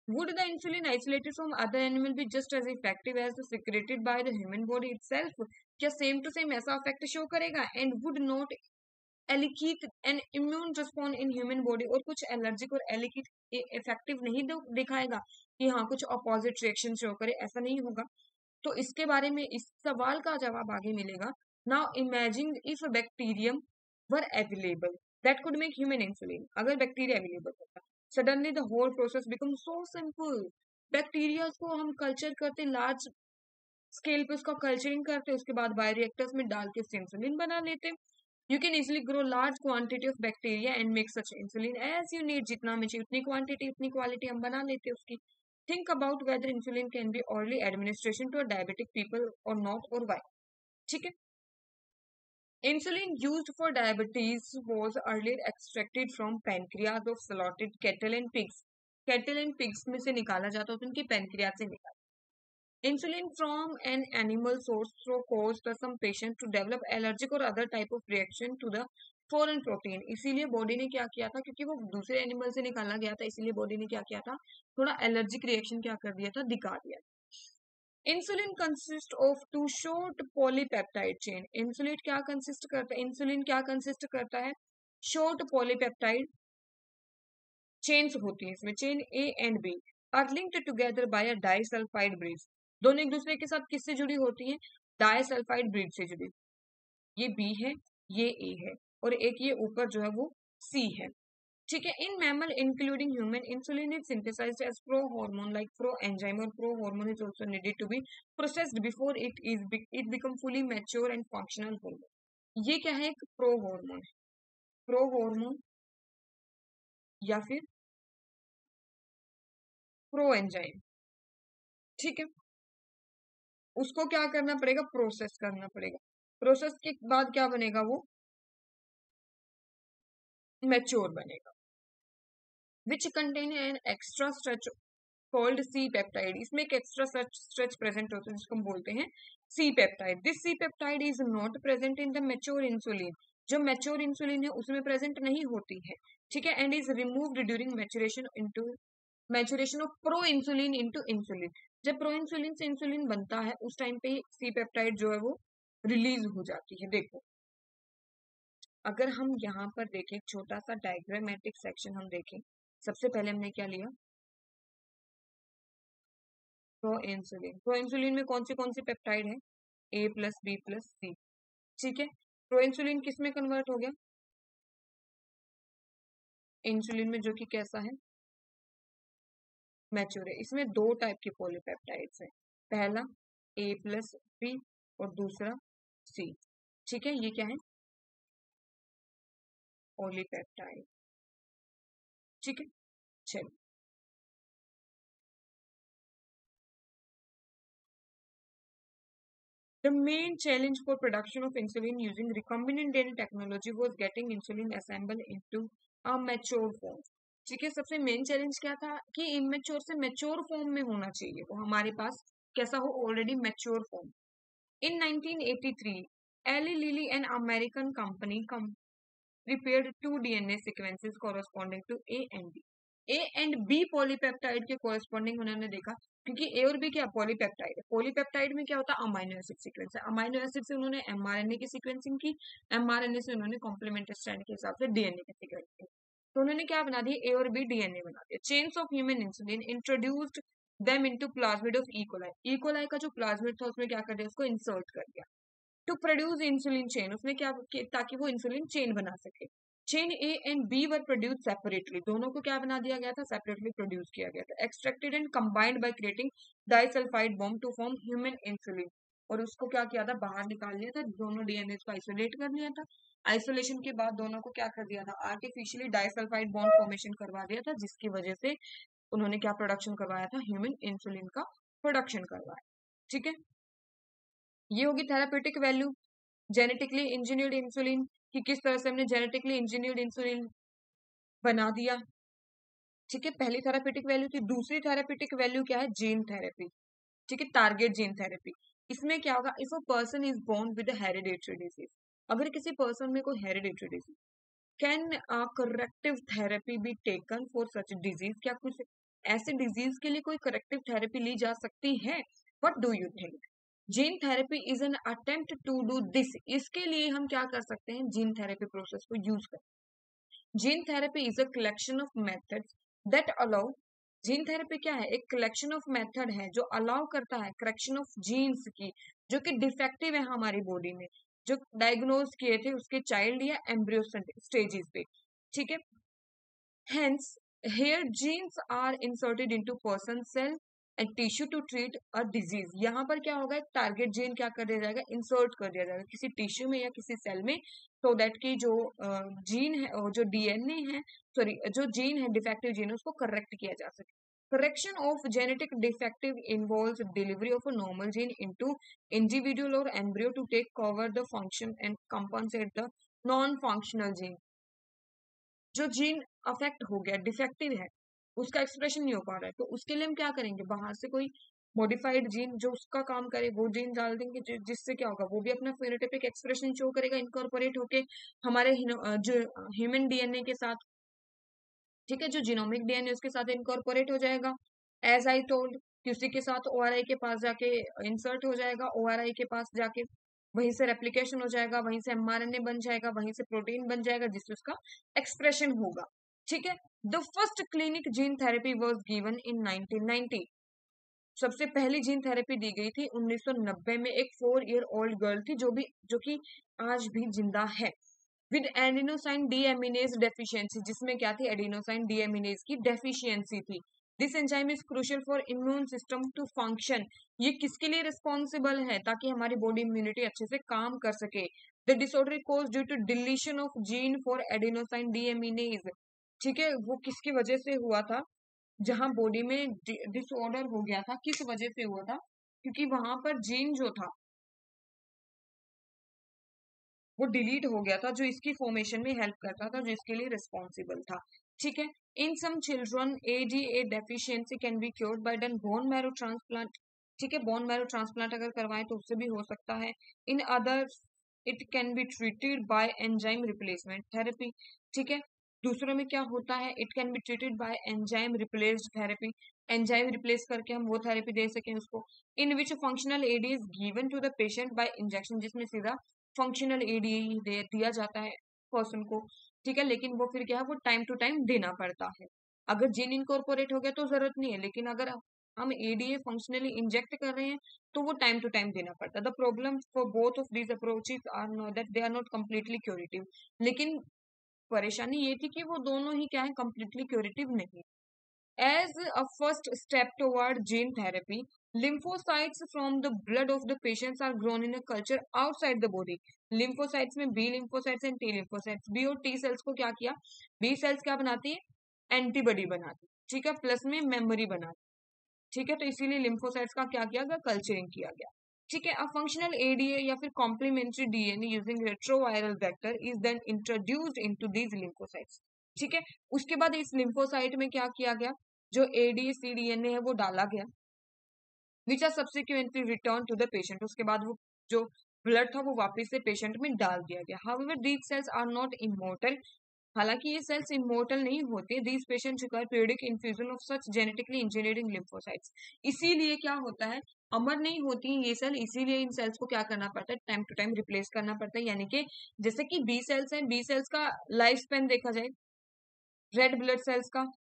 Would the insulin isolated from other animal be just as effective as the secreted by the human body itself? क्या सेम टू सेम ऐसा इफेक्ट शो करेगा? And would not elicit an immune response in human body, और कुछ allergic और एलिकीट effective नहीं दिखाएगा कि हाँ कुछ अपोजिट रिएक्शन शो करे, ऐसा नहीं होगा। तो इसके बारे में इस सवाल का जवाब आगे मिलेगा। Now imagine if bacterium were available that could make human insulin, अगर बैक्टीरिया अवेलेबल होता, suddenly the whole process become so simple. Bacteria को हम कल्चर करते, लार्ज स्केल पे उसका कल्चरिंग करते, उसके बाद बायोरिएक्टर्स में डाल के इंसुलिन बना लेते। You can easily grow large quantity of bacteria and make such insulin as you need, जितना हमें चाहिए उतनी क्वांटिटी उतनी क्वालिटी हम बना लेते उसकी। Think about whether insulin can be orally administration to a diabetic people और नॉट, और वाई। ठीक है, insulin used for diabetes was earlier extracted from pancreas of slaughtered cattle and pigs. Cattle and pigs में से निकाला जाता है, उनकी pancreas से निकाला। Insulin from an animal source so caused some patients to develop allergic or other type of reaction to the foreign protein. इसीलिए body ने क्या किया था, क्योंकि वो दूसरे एनिमल से निकाला गया था, इसीलिए बॉडी ने क्या किया था, थोड़ा एलर्जिक रिएक्शन क्या कर दिया था, दिखा दिया। Insulin consist of two short polypeptide chain. Insulin क्या कंसिस्ट करता है, इंसुलिन क्या कंसिस्ट करता है, शॉर्ट पॉलीपेप्टाइड चेन्स होती है इसमें, chain A and B are linked together by a disulphide bridge. दोनों एक दूसरे के साथ किससे जुड़ी होती है, डाइसल्फाइड ब्रिज से जुड़ी। ये बी है, ये ए है, और एक ये ऊपर जो है वो सी है। ठीक है, in mammal including human insulin is synthesised as pro hormone like pro enzyme, और pro hormone is also needed to be processed before it is it become fully mature and functional hormone. ये क्या है, एक pro hormone है, pro hormone या फिर pro enzyme. ठीक है, उसको क्या करना पड़ेगा, प्रोसेस करना पड़ेगा। प्रोसेस के बाद क्या बनेगा, वो मैच्योर बनेगा। Which contain an extra stretch called C peptide, इसमें एक एक्स्ट्रा स्ट्रेच प्रेजेंट होता है जिसको हम बोलते हैं C peptide. This C peptide is not present in the mature insulin, जो मैच्योर इंसुलिन है उसमें प्रेजेंट नहीं होती है। ठीक है, and is removed during maturation into maturation of pro insulin into insulin. जब प्रो इंसुलिन से इंसुलिन बनता है उस टाइम पे सी पेप्टाइड जो है वो रिलीज हो जाती है। देखो, अगर हम यहाँ पर देखें, छोटा सा डायग्रामेटिक सेक्शन हम देखें, सबसे पहले हमने क्या लिया, प्रो इंसुलिन। प्रो इंसुलिन में कौन से कौन से पेप्टाइड है, A plus B plus C. ठीक है, प्रो इंसुलिन किस में कन्वर्ट हो गया, इंसुलिन में, जो कि कैसा है, मैच्योर है। इसमें दो टाइप के पॉलीपेप्टाइड्स हैं, पहला ए प्लस बी और दूसरा सी। ठीक है, ये क्या है, पॉलीपेप्टाइड। ठीक है, चलो, the main challenge for production of insulin using recombinant D N A technology was getting insulin assembled into a mature form. ठीक है, सबसे मेन चैलेंज क्या था कि इमेच्योर से मैच्योर फॉर्म में होना चाहिए, वो हमारे पास कैसा हो, already mature form. In nineteen eighty three Eli Lilly, an American company, com- prepared two D N A sequences corresponding to A and B. A and B polypeptide के कोरेस्पॉन्डिंग उन्होंने देखा, क्योंकि ए और बी क्या पॉलीपेप्टाइड है। Polypeptide में क्या होता है, अमाइनो एसिड सीक्वेंस है। अमाइनो एसिड से उन्होंने एमआरएनए की सीक्वेंसिंग की, एमआरएनए से उन्होंने कॉम्प्लीमेंट्री स्ट्रैंड के हिसाब से डीएनए की सीक्वेंसिंग। तो उन्होंने क्या बना दिया, ए और बी डीएनए बना दिया। Chains of human insulin introduced them into plasmid of E coli. E coli का जो प्लाज्मिड था उसमें क्या कर दिया, उसको इंसर्ट कर दिया टू प्रोड्यूस इंसुलिन चेन। उसमें क्या, ताकि वो इंसुलिन चेन बना सके। Chain A and B were produce separately, दोनों को क्या बना दिया गया था, सेपरेटली प्रोड्यूस किया गया था। Extracted and combined by creating disulphide bond to form human insulin, और उसको क्या किया था, बाहर निकाल लिया था, दोनों डीएनए को आइसोलेट कर लिया था। आइसोलेशन के बाद दोनों को क्या कर दिया था, आर्टिफिशियली डाइसल्फाइड बॉन्ड फॉर्मेशन करवा दिया था, जिसकी वजह से उन्होंने क्या प्रोडक्शन करवाया था, ह्यूमन इंसुलिन का प्रोडक्शन करवाया। ठीक है, ये होगी therapeutic value genetically engineered insulin, कि किस तरह से हमने जेनेटिकली इंजीनियर्ड इंसुलिन बना दिया। ठीक है, पहली थेरापेटिक वैल्यू थी। दूसरी थेरापेटिक वैल्यू क्या है, जीन थेरेपी। ठीक है, टारगेट जीन थेरेपी। इसमें क्या होगा, if a person is born with hereditary disease, अगर किसी पर्सन में कोई hereditary disease, can corrective therapy be taken for such disease, क्या कुछ ऐसे डिजीज के लिए कोई करेक्टिव थेरेपी ली जा सकती है? What do you think? Gene therapy is an attempt to do this. इसके लिए हम क्या कर सकते हैं? जीन थेरेपी प्रोसेस को यूज कर। Gene therapy is a collection of methods that allow. Gene therapy क्या है? एक कलेक्शन ऑफ मेथड है जो अलाउ करता है करेक्शन ऑफ जीन्स की, जो कि डिफेक्टिव है हमारी बॉडी में, जो डायग्नोज किए थे उसके चाइल्ड या एम्ब्रियो स्टेजेस पे। ठीक है, hence here genes are inserted into person cell and tissue to treat a disease। यहाँ पर क्या होगा? एक टारगेट जीन क्या कर दिया जाएगा? इंसर्ट कर दिया जाएगा किसी टिश्यू में या किसी सेल में, so that की जो जीन है और जो डीएनए है, सॉरी जो जीन है डिफेक्टिव जीन, उसको करेक्ट किया जा सके। Correction of genetic defective involves delivery of a normal gene into individual or embryo to take cover the function and compensate the non-functional gene। जो जीन अफेक्ट हो गया, defective है, उसका एक्सप्रेशन नहीं हो पा रहा है, तो उसके लिए हम क्या करेंगे? बाहर से कोई मॉडिफाइड जीन जो उसका काम करे वो जीन डाल देंगे, जि, जिससे क्या होगा? वो भी अपना फेनोटाइपिक एक्सप्रेशन शो करेगा, इनकॉर्पोरेट होके हमारे जो ह्यूमन डीएनए के साथ, ठीक है, जो जीनोमिक डीएनए उसके साथ इनकॉर्पोरेट हो जाएगा। एज आई टोल्ड कि उसी के साथ ओआरआई के पास जाके इंसर्ट हो जाएगा, ओआरआई के पास जाके वहीं से रेप्लिकेशन हो जाएगा, वहीं से एमआरएनए बन जाएगा, वहीं से प्रोटीन बन जाएगा जिससे उसका एक्सप्रेशन होगा। ठीक है, the first clinic gene therapy was given in nineteen ninety. सबसे पहली जीन थेरेपी दी गई थी उन्नीस सौ नब्बे में। एक फोर ईयर ओल्ड गर्ल थी जो भी जो कि आज भी जिंदा है, विद एडिनोसाइन डीएमिनेज डेफिशिएंसी, जिसमें क्या थी? एडिनोसाइन डीएमिनेज की डेफिशिएंसी थी। This enzyme is crucial for immune system to function. ये किसके लिए रिस्पॉन्सिबल है? ताकि हमारी बॉडी इम्यूनिटी अच्छे से काम कर सके। The disorder cause due to deletion of gene for adenosine deaminase. ठीक है, वो किसकी वजह से हुआ था? जहां बॉडी में डिसऑर्डर हो गया था, किस वजह से हुआ था? क्योंकि वहां पर जीन जो था वो डिलीट हो गया था, जो इसकी फॉर्मेशन में हेल्प करता था, जो इसके लिए रिस्पॉन्सिबल था। ठीक है, in some children ADA deficiency can be cured by done bone marrow transplant. ठीक है, बोन मैरो ट्रांसप्लांट अगर करवाएं तो उससे भी हो सकता है। In others it can be treated by enzyme replacement therapy. ठीक है, दूसरों में क्या होता है? It can be treated by enzyme replaced therapy. Enzyme replace करके हम वो थेरेपी दे सकें उसको। In which functional ADA is given to the patient by injection, जिसमें सीधा फंक्शनल एडी दे दिया जाता है पर्सन को। ठीक है, लेकिन वो फिर क्या है? वो टाइम टू टाइम देना पड़ता है। अगर जीन इनकॉर्पोरेट हो गया तो जरूरत नहीं है, लेकिन अगर हम एडीए फंक्शनली इंजेक्ट कर रहे हैं तो वो टाइम टू टाइम देना पड़ता है। The problem for both of these approaches are no that they are not completely curative. लेकिन परेशानी ये थी कि वो दोनों ही क्या है? कम्प्लीटली क्यूरेटिव नहीं। As a first step toward gene therapy, lymphocytes from the blood of the patients are grown in a culture outside the body। lymphocytes में B lymphocytes and T lymphocytes। B और T cells को क्या किया? B cells क्या बनाती है? Antibody बनाती है। ठीक है, प्लस में मेमोरी बनाती है। ठीक है, तो इसीलिए lymphocytes का क्या किया गया? कल्चरिंग किया गया। ठीक है, अ फंक्शनल एडीए या फिर complementary DNA using retroviral vector is then introduced into these lymphocytes। ठीक है, उसके बाद इस लिम्फोसाइट में क्या किया गया? जो एडीसी डीएनए है वो डाला गया, which are subsequently return to the patient. उसके बाद वो जो ब्लड था वो वापस से पेशेंट में डाल दिया गया। However these cells are not immortal. हालांकि ये सेल्स इमोर्टल नहीं होते। These patients require periodic infusion of such genetically engineering lymphocytes. इसीलिए क्या होता है? अमर नहीं होती ये सेल, इसीलिए इन सेल्स को क्या करना पड़ता है? टाइम टू टाइम रिप्लेस करना पड़ता है। यानी कि जैसे कि बी सेल्स हैं, बी सेल्स का लाइफ स्पेन देखा जाए, रेड ब्लड सेल्स का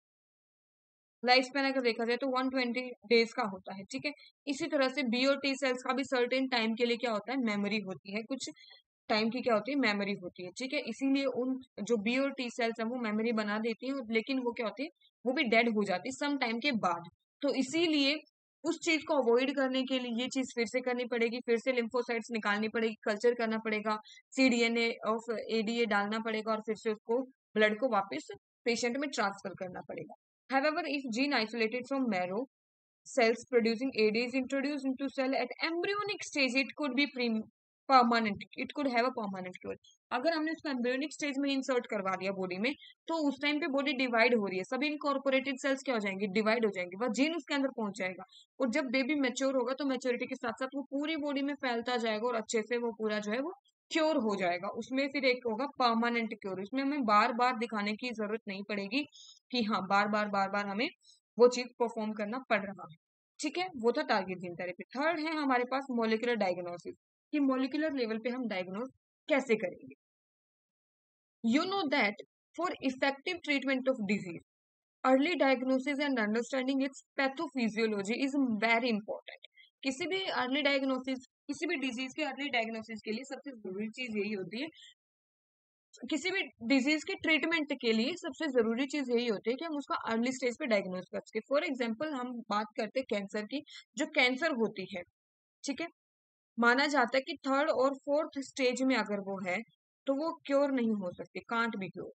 लाइफ स्पेन अगर देखा जाए तो वन ट्वेंटी डेज का होता है। ठीक है, इसी तरह से बी और टी सेल्स का भी सर्टेन टाइम के लिए क्या होता है? मेमोरी होती है, कुछ टाइम की क्या होती है? मेमोरी होती है। ठीक है, इसीलिए उन जो बी और टी सेल्स है वो मेमोरी बना देती है, लेकिन वो क्या होती है? वो भी डेड हो जाती है सम टाइम के बाद। तो इसीलिए उस चीज को अवॉइड करने के लिए ये चीज फिर से करनी पड़ेगी, फिर से लिम्फोसाइट्स निकालनी पड़ेगी, कल्चर करना पड़ेगा, सीडीएनए ऑफ एडीए डालना पड़ेगा और फिर से उसको ब्लड को वापस पेशेंट में ट्रांसफर करना पड़ेगा। However, if gene isolated from marrow cells producing A D is introduced into cell at embryonic stage, it could be permanent. It could have a permanent cure। अगर हमने उसको एम्ब्रियोनिक स्टेज में insert करवा दिया body में, तो उस time पे बॉडी डिवाइड हो रही है, सभी इनकॉर्पोरेटेड सेल्स क्या हो जाएंगे? डिवाइड हो जाएंगे, वह जीन उसके अंदर पहुंच जाएगा। और जब बेबी मैच्योर होगा तो मैच्योरिटी के साथ साथ वो पूरी बॉडी में फैलता जाएगा और अच्छे से वो पूरा जो है वो क्योर हो जाएगा। उसमें फिर एक होगा परमानेंट क्योर। इसमें हमें बार बार दिखाने की जरूरत नहीं पड़ेगी कि हाँ बार बार बार बार हमें वो चीज परफॉर्म करना पड़ रहा है। ठीक है, वो था टारगेट जीन थेरेपी। थर्ड है हमारे पास मॉलिक्यूलर डायग्नोसिस, कि मॉलिक्यूलर लेवल पे हम डायग्नोस कैसे करेंगे। You know that for effective treatment of disease, early diagnosis and understanding its pathophysiology is very important. किसी भी अर्ली डायग्नोसिस, किसी भी डिजीज के अर्ली डायग्नोसिस के लिए सबसे जरूरी चीज यही होती है, किसी भी डिजीज के ट्रीटमेंट के लिए सबसे जरूरी चीज यही होती है कि हम उसका अर्ली स्टेज पे डायग्नोस कर सके। फॉर एग्जाम्पल हम बात करते हैं कैंसर की, जो कैंसर होती है, ठीक है, माना जाता है कि थर्ड और फोर्थ स्टेज में अगर वो है तो वो क्योर नहीं हो सकती, कांट बी क्योर।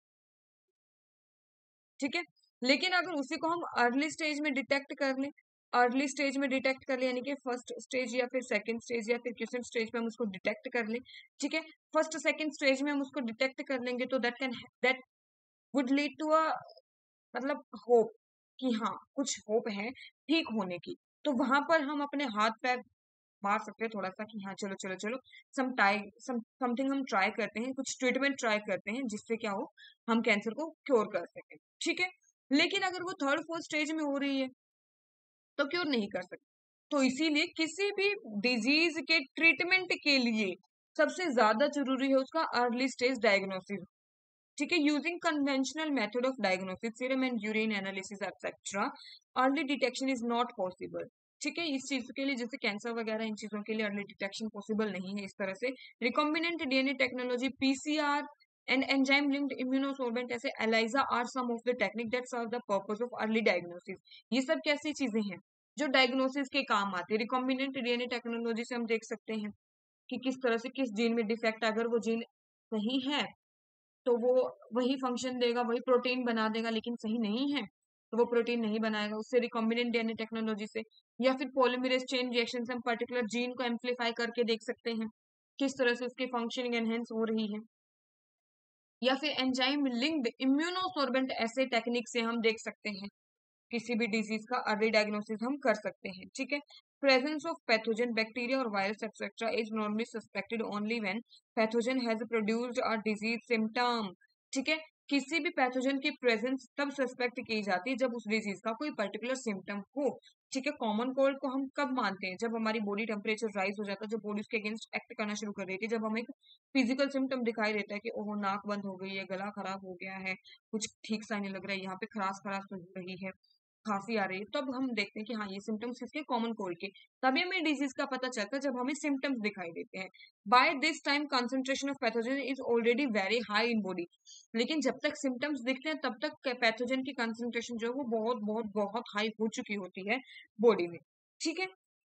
ठीक है, लेकिन अगर उसी को हम अर्ली स्टेज में डिटेक्ट कर लें, अर्ली स्टेज में डिटेक्ट कर ले, यानी कि फर्स्ट स्टेज या फिर सेकंड स्टेज या फिर किसी स्टेज पे हम उसको डिटेक्ट कर लें, ठीक है, फर्स्ट सेकंड स्टेज में हम उसको डिटेक्ट कर लेंगे तो that can that would lead to a मतलब होप, कि हाँ कुछ होप है ठीक होने की। तो वहां पर हम अपने हाथ पैर मार सकते हैं थोड़ा सा कि हाँ चलो चलो चलो सम टाइ सम समथिंग हम ट्राई करते हैं, कुछ ट्रीटमेंट ट्राई करते हैं जिससे क्या हो, हम कैंसर को क्योर कर सकें। ठीक है, लेकिन अगर वो थर्ड फोर्थ स्टेज में हो रही है तो क्योर नहीं कर सकते। तो इसीलिए किसी भी डिजीज के ट्रीटमेंट के लिए सबसे ज्यादा जरूरी है उसका अर्ली स्टेज डायग्नोसिस। ठीक है, using conventional method of diagnosis, serum and urine analysis etcetera, early detection is not possible. ठीक है, इस चीज के लिए जैसे कैंसर वगैरह इन चीजों के लिए अर्ली डिटेक्शन पॉसिबल नहीं है। इस तरह से recombinant DNA technology, PCR and enzyme linked immunosorbent assay ELISA are some of the technique that serve the purpose of early diagnosis. ये सब कैसी चीजें हैं जो डायग्नोसिस के काम आती है। रिकॉम्बिनेंट डीएनए टेक्नोलॉजी से हम देख सकते हैं कि किस तरह से किस जीन में डिफेक्ट, अगर वो जीन सही है तो वो वही फंक्शन देगा, वही प्रोटीन बना देगा, लेकिन सही नहीं है तो वो प्रोटीन नहीं बनाएगा। उससे रिकॉम्बिनेंट डीएनए टेक्नोलॉजी से या फिर पॉलीमरेज चेन रिएक्शन से हम पर्टिकुलर जीन को एम्पलीफाई करके देख सकते हैं किस तरह से उसकी फंक्शनिंग एनहेंस हो रही है। या फिर एंजाइम लिंक्ड इम्यूनोसोर्बेंट ऐसे टेक्निक से हम देख सकते हैं किसी भी डिजीज का अर्ली डायग्नोसिस हम कर सकते हैं। ठीक है, प्रेजेंस ऑफ पैथोजन बैक्टीरिया और virus etcetera is normally suspected only when pathogen has produced a disease symptom. ठीक है, किसी भी पैथोजन की प्रेजेंस तब सस्पेक्ट की जाती है जब उस डिजीज का कोई पर्टिकुलर सिम्टम हो। ठीक है, कॉमन कोल्ड को हम कब मानते हैं, जब हमारी बॉडी टेम्परेचर राइज हो जाता है, जब बॉडी उसके अगेंस्ट एक्ट करना शुरू कर देती है, जब हमें फिजिकल सिम्टम दिखाई देता है कि ओहो नाक बंद हो गई है, गला खराब हो गया है, कुछ ठीक सा नहीं लग रहा है, यहाँ पे खराश खराश हो रही है, खांसी आ रही है, तब हम देखते हैं कि हाँ ये सिम्टम्स किसके, कॉमन कोल्ड के। तभी हमें डिजीज का पता चलता है जब हमें सिम्टम्स दिखाई देते हैं। By this time concentration of pathogen is already very high in body. लेकिन जब तक सिम्टम्स दिखते हैं तब तक पैथोजन की कंसंट्रेशन जो है वो बहुत बहुत बहुत हाई हो चुकी होती है बॉडी में। ठीक है,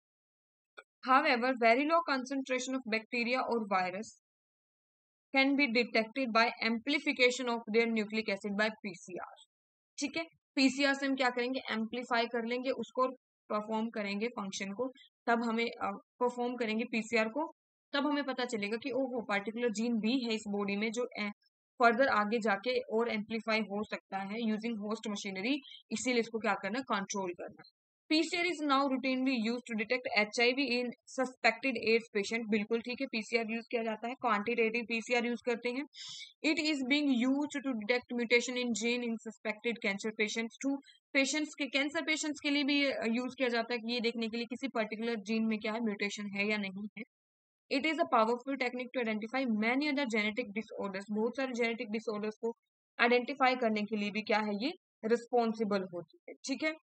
however very low concentration of bacteria or virus can be detected by amplification of their nucleic acid by P C R। ठीक है, पीसीआर से हम क्या करेंगे, एम्पलीफाई कर लेंगे उसको, परफॉर्म करेंगे फंक्शन को, तब हमें परफॉर्म करेंगे पीसीआर को, तब हमें पता चलेगा कि ओहो पर्टिकुलर जीन भी है इस बॉडी में जो फर्दर आगे जाके और एम्पलीफाई हो सकता है यूजिंग होस्ट मशीनरी। इसीलिए इसको क्या करना, कंट्रोल करना। PCR is now routinely used to detect H I V in suspected AIDS patient. बिल्कुल ठीक है, पीसीआर यूज किया जाता है, क्वांटिटेटिव पीसीआर यूज करते हैं। It is being used to detect mutation in gene in suspected cancer patients too. Patients के, cancer patients के लिए भी यूज किया जाता है कि ये देखने के लिए किसी पर्टिकुलर जीन में क्या है, म्यूटेशन है या नहीं है। It is a powerful technique to identify many other genetic disorders. बहुत सारे जेनेटिक डिसऑर्डर्स को आइडेंटिफाई करने के लिए भी क्या है, ये रिस्पॉन्सिबल होती है। ठीक है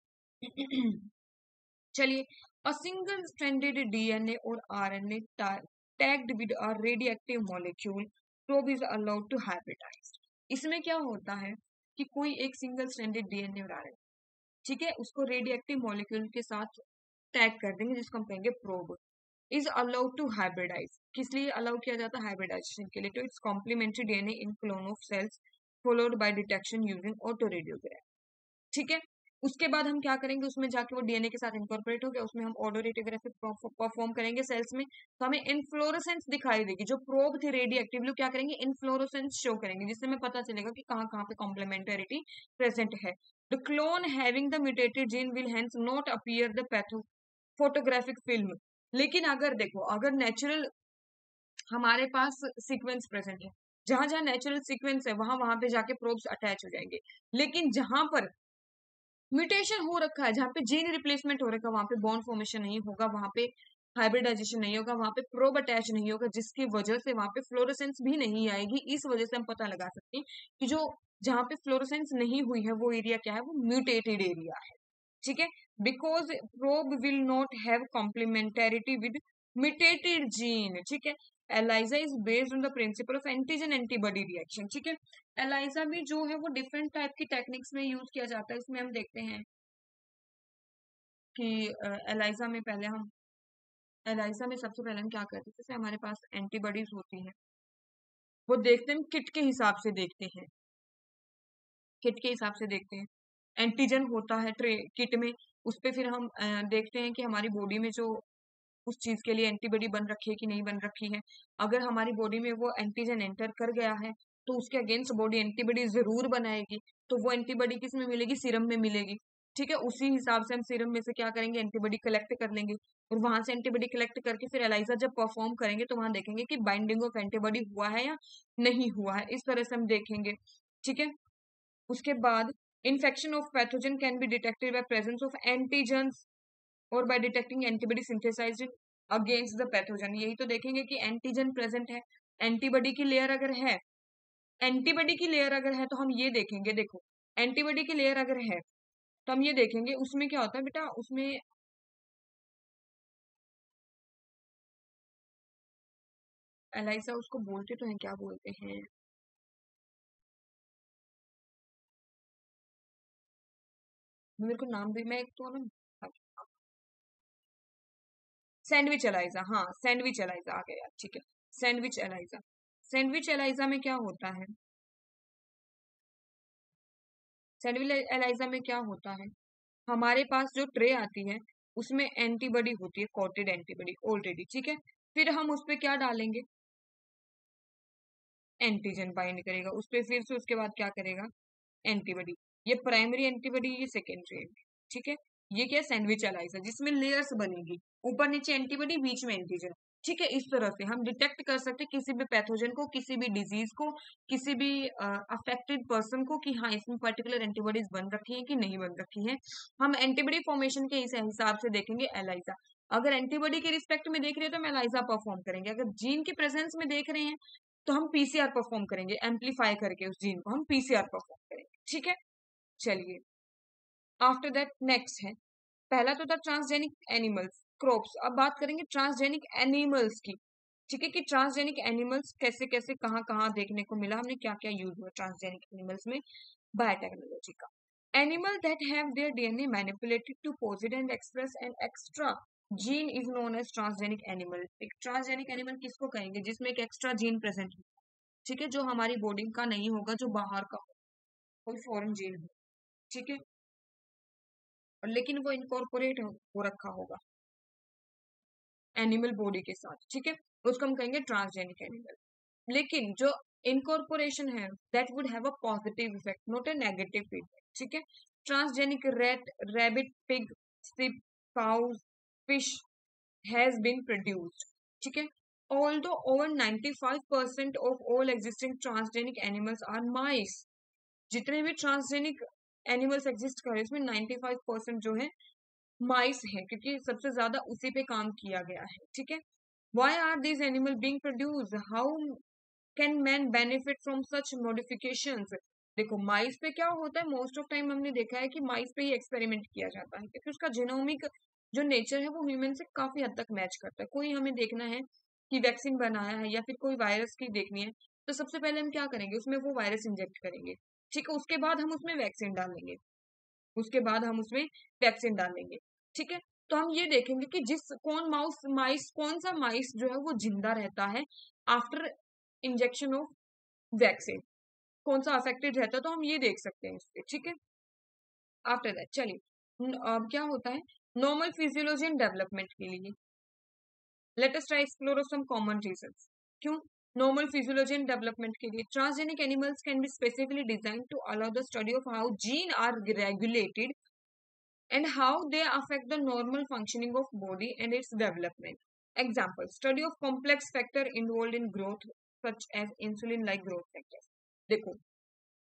चलिए, अ सिंगल स्ट्रैंडेड डीएनए और RNA tagged with a radioactive molecule probe is allowed to hybridize. इसमें क्या होता है कि कोई एक सिंगल स्ट्रैंडेड डीएनए और आरएनए, ठीक है, उसको रेडियोएक्टिव मॉलिक्यूल के साथ टैग कर देंगे जिसको हम कहेंगे probe, is allowed to hybridize. किस लिए अलाउ किया जाता है, हाइब्रिडाइजेशन के लिए। तो its complementary DNA in clone of cells followed by detection using autoradiogram. ठीक है, उसके बाद हम क्या करेंगे, उसमें जाके वो डीएनए के साथ इनकॉर्पोरेट हो गया, उसमें हम ऑटो रेडियोग्राफी परफॉर्म करेंगे सेल्स में, तो हमें इनफ्लोरेसेंस दिखाई देगी। जो प्रोब थी रेडियो एक्टिव, लोग क्या करेंगे, इनफ्लोरेसेंस शो करेंगे, जिससे हमें पता चलेगा कि कहाँ कहाँ पे कॉम्प्लीमेंटरिटी प्रेजेंट है। The clone having the mutated gene will hence not appear the patho photographic film. लेकिन अगर देखो, अगर नेचुरल हमारे पास सीक्वेंस प्रेजेंट है, जहां जहां नेचुरल सीक्वेंस है वहां वहां पे जाके प्रोब्स अटैच हो जाएंगे। लेकिन जहां पर म्यूटेशन हो रखा है, जहाँ पे जीन रिप्लेसमेंट हो रखा है वहां पे बॉन्ड फॉर्मेशन नहीं होगा, वहां पे हाइब्रिडाइजेशन नहीं होगा, वहां पे प्रोब अटैच नहीं होगा, जिसकी वजह से वहां पे फ्लोरोसेंस भी नहीं आएगी। इस वजह से हम पता लगा सकते हैं कि जो जहाँ पे फ्लोरोसेंस नहीं हुई है वो एरिया क्या है, वो म्यूटेटेड एरिया है। ठीक है, because probe will not have complementarity with mutated gene. ठीक है, ELISA is based on the principle of antigen antibody reaction. ठीक है, एलाइजा भी जो है वो डिफरेंट टाइप की टेक्निक्स में यूज किया जाता है। इसमें हम देखते हैं कि एलाइजा में पहले हम एलाइजा में सबसे पहले हम क्या करते हैं, जैसे हमारे पास एंटीबॉडीज होती हैं, वो देखते हैं किट के हिसाब से देखते हैं, किट के हिसाब से देखते हैं। एंटीजन होता है ट्रे किट में, उस पे फिर हम अ, देखते हैं कि हमारी बॉडी में जो उस चीज के लिए एंटीबॉडी बन रखी है कि नहीं बन रखी है। अगर हमारी बॉडी में वो एंटीजन एंटर कर गया है तो उसके अगेंस्ट बॉडी एंटीबॉडी जरूर बनाएगी, तो वो एंटीबॉडी किस में मिलेगी, सीरम में मिलेगी। ठीक है, उसी हिसाब से हम सीरम में से क्या करेंगे, एंटीबॉडी कलेक्ट कर लेंगे, और वहां से एंटीबॉडी कलेक्ट करके फिर एलाइजा जब परफॉर्म करेंगे तो वहां देखेंगे कि बाइंडिंग ऑफ एंटीबॉडी हुआ है या नहीं हुआ है, इस तरह से हम देखेंगे। ठीक है, उसके बाद infection of pathogen can be detected by presence of antigens और by detecting antibody synthesized against the pathogen. यही तो देखेंगे कि एंटीजन प्रेजेंट है, एंटीबॉडी की लेयर अगर है, एंटीबॉडी की लेयर अगर है तो हम ये देखेंगे, देखो एंटीबॉडी की लेयर अगर है तो हम ये देखेंगे उसमें क्या होता है बेटा, उसमें एलाइसा उसको बोलते तो हैं, क्या बोलते हैं, मेरे को नाम भी, मैं एक तो ना सैंडविच एलाइजा, हाँ सैंडविच एलाइजा आ गया, ठीक है, सैंडविच एलाइजा। सैंडविच एलाइजा में क्या होता है, सैंडविच एलाइजा में क्या होता है, हमारे पास जो ट्रे आती है उसमें एंटीबॉडी होती है, कोटेड एंटीबॉडी ऑलरेडी। ठीक है, फिर हम उस पे क्या डालेंगे, एंटीजन बाइंड करेगा उस पे, फिर से उसके बाद क्या करेगा, एंटीबॉडी। ये प्राइमरी एंटीबॉडी, ये सेकेंडरी एंटीबॉडी। ठीक है, ये क्या सैंडविच एलाइजा, जिसमें लेयर्स बनेगी, ऊपर नीचे एंटीबॉडी, बीच में एंटीजन। ठीक है, इस तरह से हम डिटेक्ट कर सकते हैं किसी भी पैथोजन को, किसी भी डिजीज को, किसी भी अफेक्टेड पर्सन को, कि हाँ इसमें पर्टिकुलर एंटीबॉडीज बन रखी है कि नहीं बन रखी है। हम एंटीबॉडी फॉर्मेशन के इस हिसाब से देखेंगे एलाइजा। अगर एंटीबॉडी के रिस्पेक्ट में देख रहे हैं तो हम एलाइजा परफॉर्म करेंगे, अगर जीन के प्रेजेंस में देख रहे हैं तो हम पीसीआर परफॉर्म करेंगे, एम्पलीफाई करके उस जीन को हम पीसीआर परफॉर्म करेंगे। ठीक है, चलिए आफ्टर दैट नेक्स्ट है, पहला तो था ट्रांसजेनिक एनिमल्स क्रॉप्स, अब बात करेंगे ट्रांसजेनिक एनिमल्स की। ठीक है, कि ट्रांसजेनिक एनिमल्स कैसे कैसे कहाँ कहाँ देखने को मिला, हमने क्या क्या यूज हुआ ट्रांसजेनिक एनिमल्स में बायोटेक्नोलॉजी का। Animal that have their DNA manipulated to posit and express an extra gene is known as transgenic animal. एक ट्रांसजेनिक एनिमल किसको कहेंगे, जिसमें एक एक्स्ट्रा जीन प्रेजेंट हो, ठीक है, जो हमारी बॉडी का नहीं होगा, जो बाहर का हो, कोई फॉरेन जीन हो। ठीक है, और लेकिन वो इनकॉर्पोरेट हो रखा होगा एनिमल बॉडी के साथ। ठीक है, उसको हम कहेंगे ट्रांसजेनिक एनिमल। लेकिन जो इनकॉर्पोरेशन है that would have a positive effect, not a negative effect. ठीक है, transgenic rat, rabbit, pig, sheep, cows, fish has been produced. ठीक है, although over ninety-five percent of all existing transgenic animals are mice, जितने भी transgenic animals exist कर रहे हैं उसमें ninety-five percent जो है माइस है, क्योंकि सबसे ज्यादा उसी पे काम किया गया है। ठीक है, why are these animal being produced, how can man benefit from such modifications. देखो माइस पे क्या होता है, मोस्ट ऑफ टाइम हमने देखा है कि माइस पे ही एक्सपेरिमेंट किया जाता है, क्योंकि उसका जीनोमिक जो नेचर है वो ह्यूमन से काफी हद तक मैच करता है। कोई हमें देखना है कि वैक्सीन बनाया है या फिर कोई वायरस की देखनी है, तो सबसे पहले हम क्या करेंगे, उसमें वो वायरस इंजेक्ट करेंगे। ठीक है, उसके बाद हम उसमें वैक्सीन डालेंगे, उसके बाद हम उसमें वैक्सीन डालेंगे। ठीक है, तो हम ये देखेंगे कि जिस कौन माउस माइस कौन सा माइस जो है वो जिंदा रहता है आफ्टर इंजेक्शन ऑफ वैक्सीन, कौन सा अफेक्टेड रहता है, तो हम ये देख सकते हैं इससे। ठीक है, आफ्टर दैट चलिए अब क्या होता है नॉर्मल फिजियोलॉजी एंड डेवलपमेंट के लिए, let us try explore some common reasons. क्यों नॉर्मल फिजियोलॉजी एंड डेवलपमेंट के लिए, transgenic animals can be specifically design to allow the study of how gene are regulated and how they affect the normal functioning of body and its development. Example, study of complex factor involved in growth such as insulin like growth factors. देखो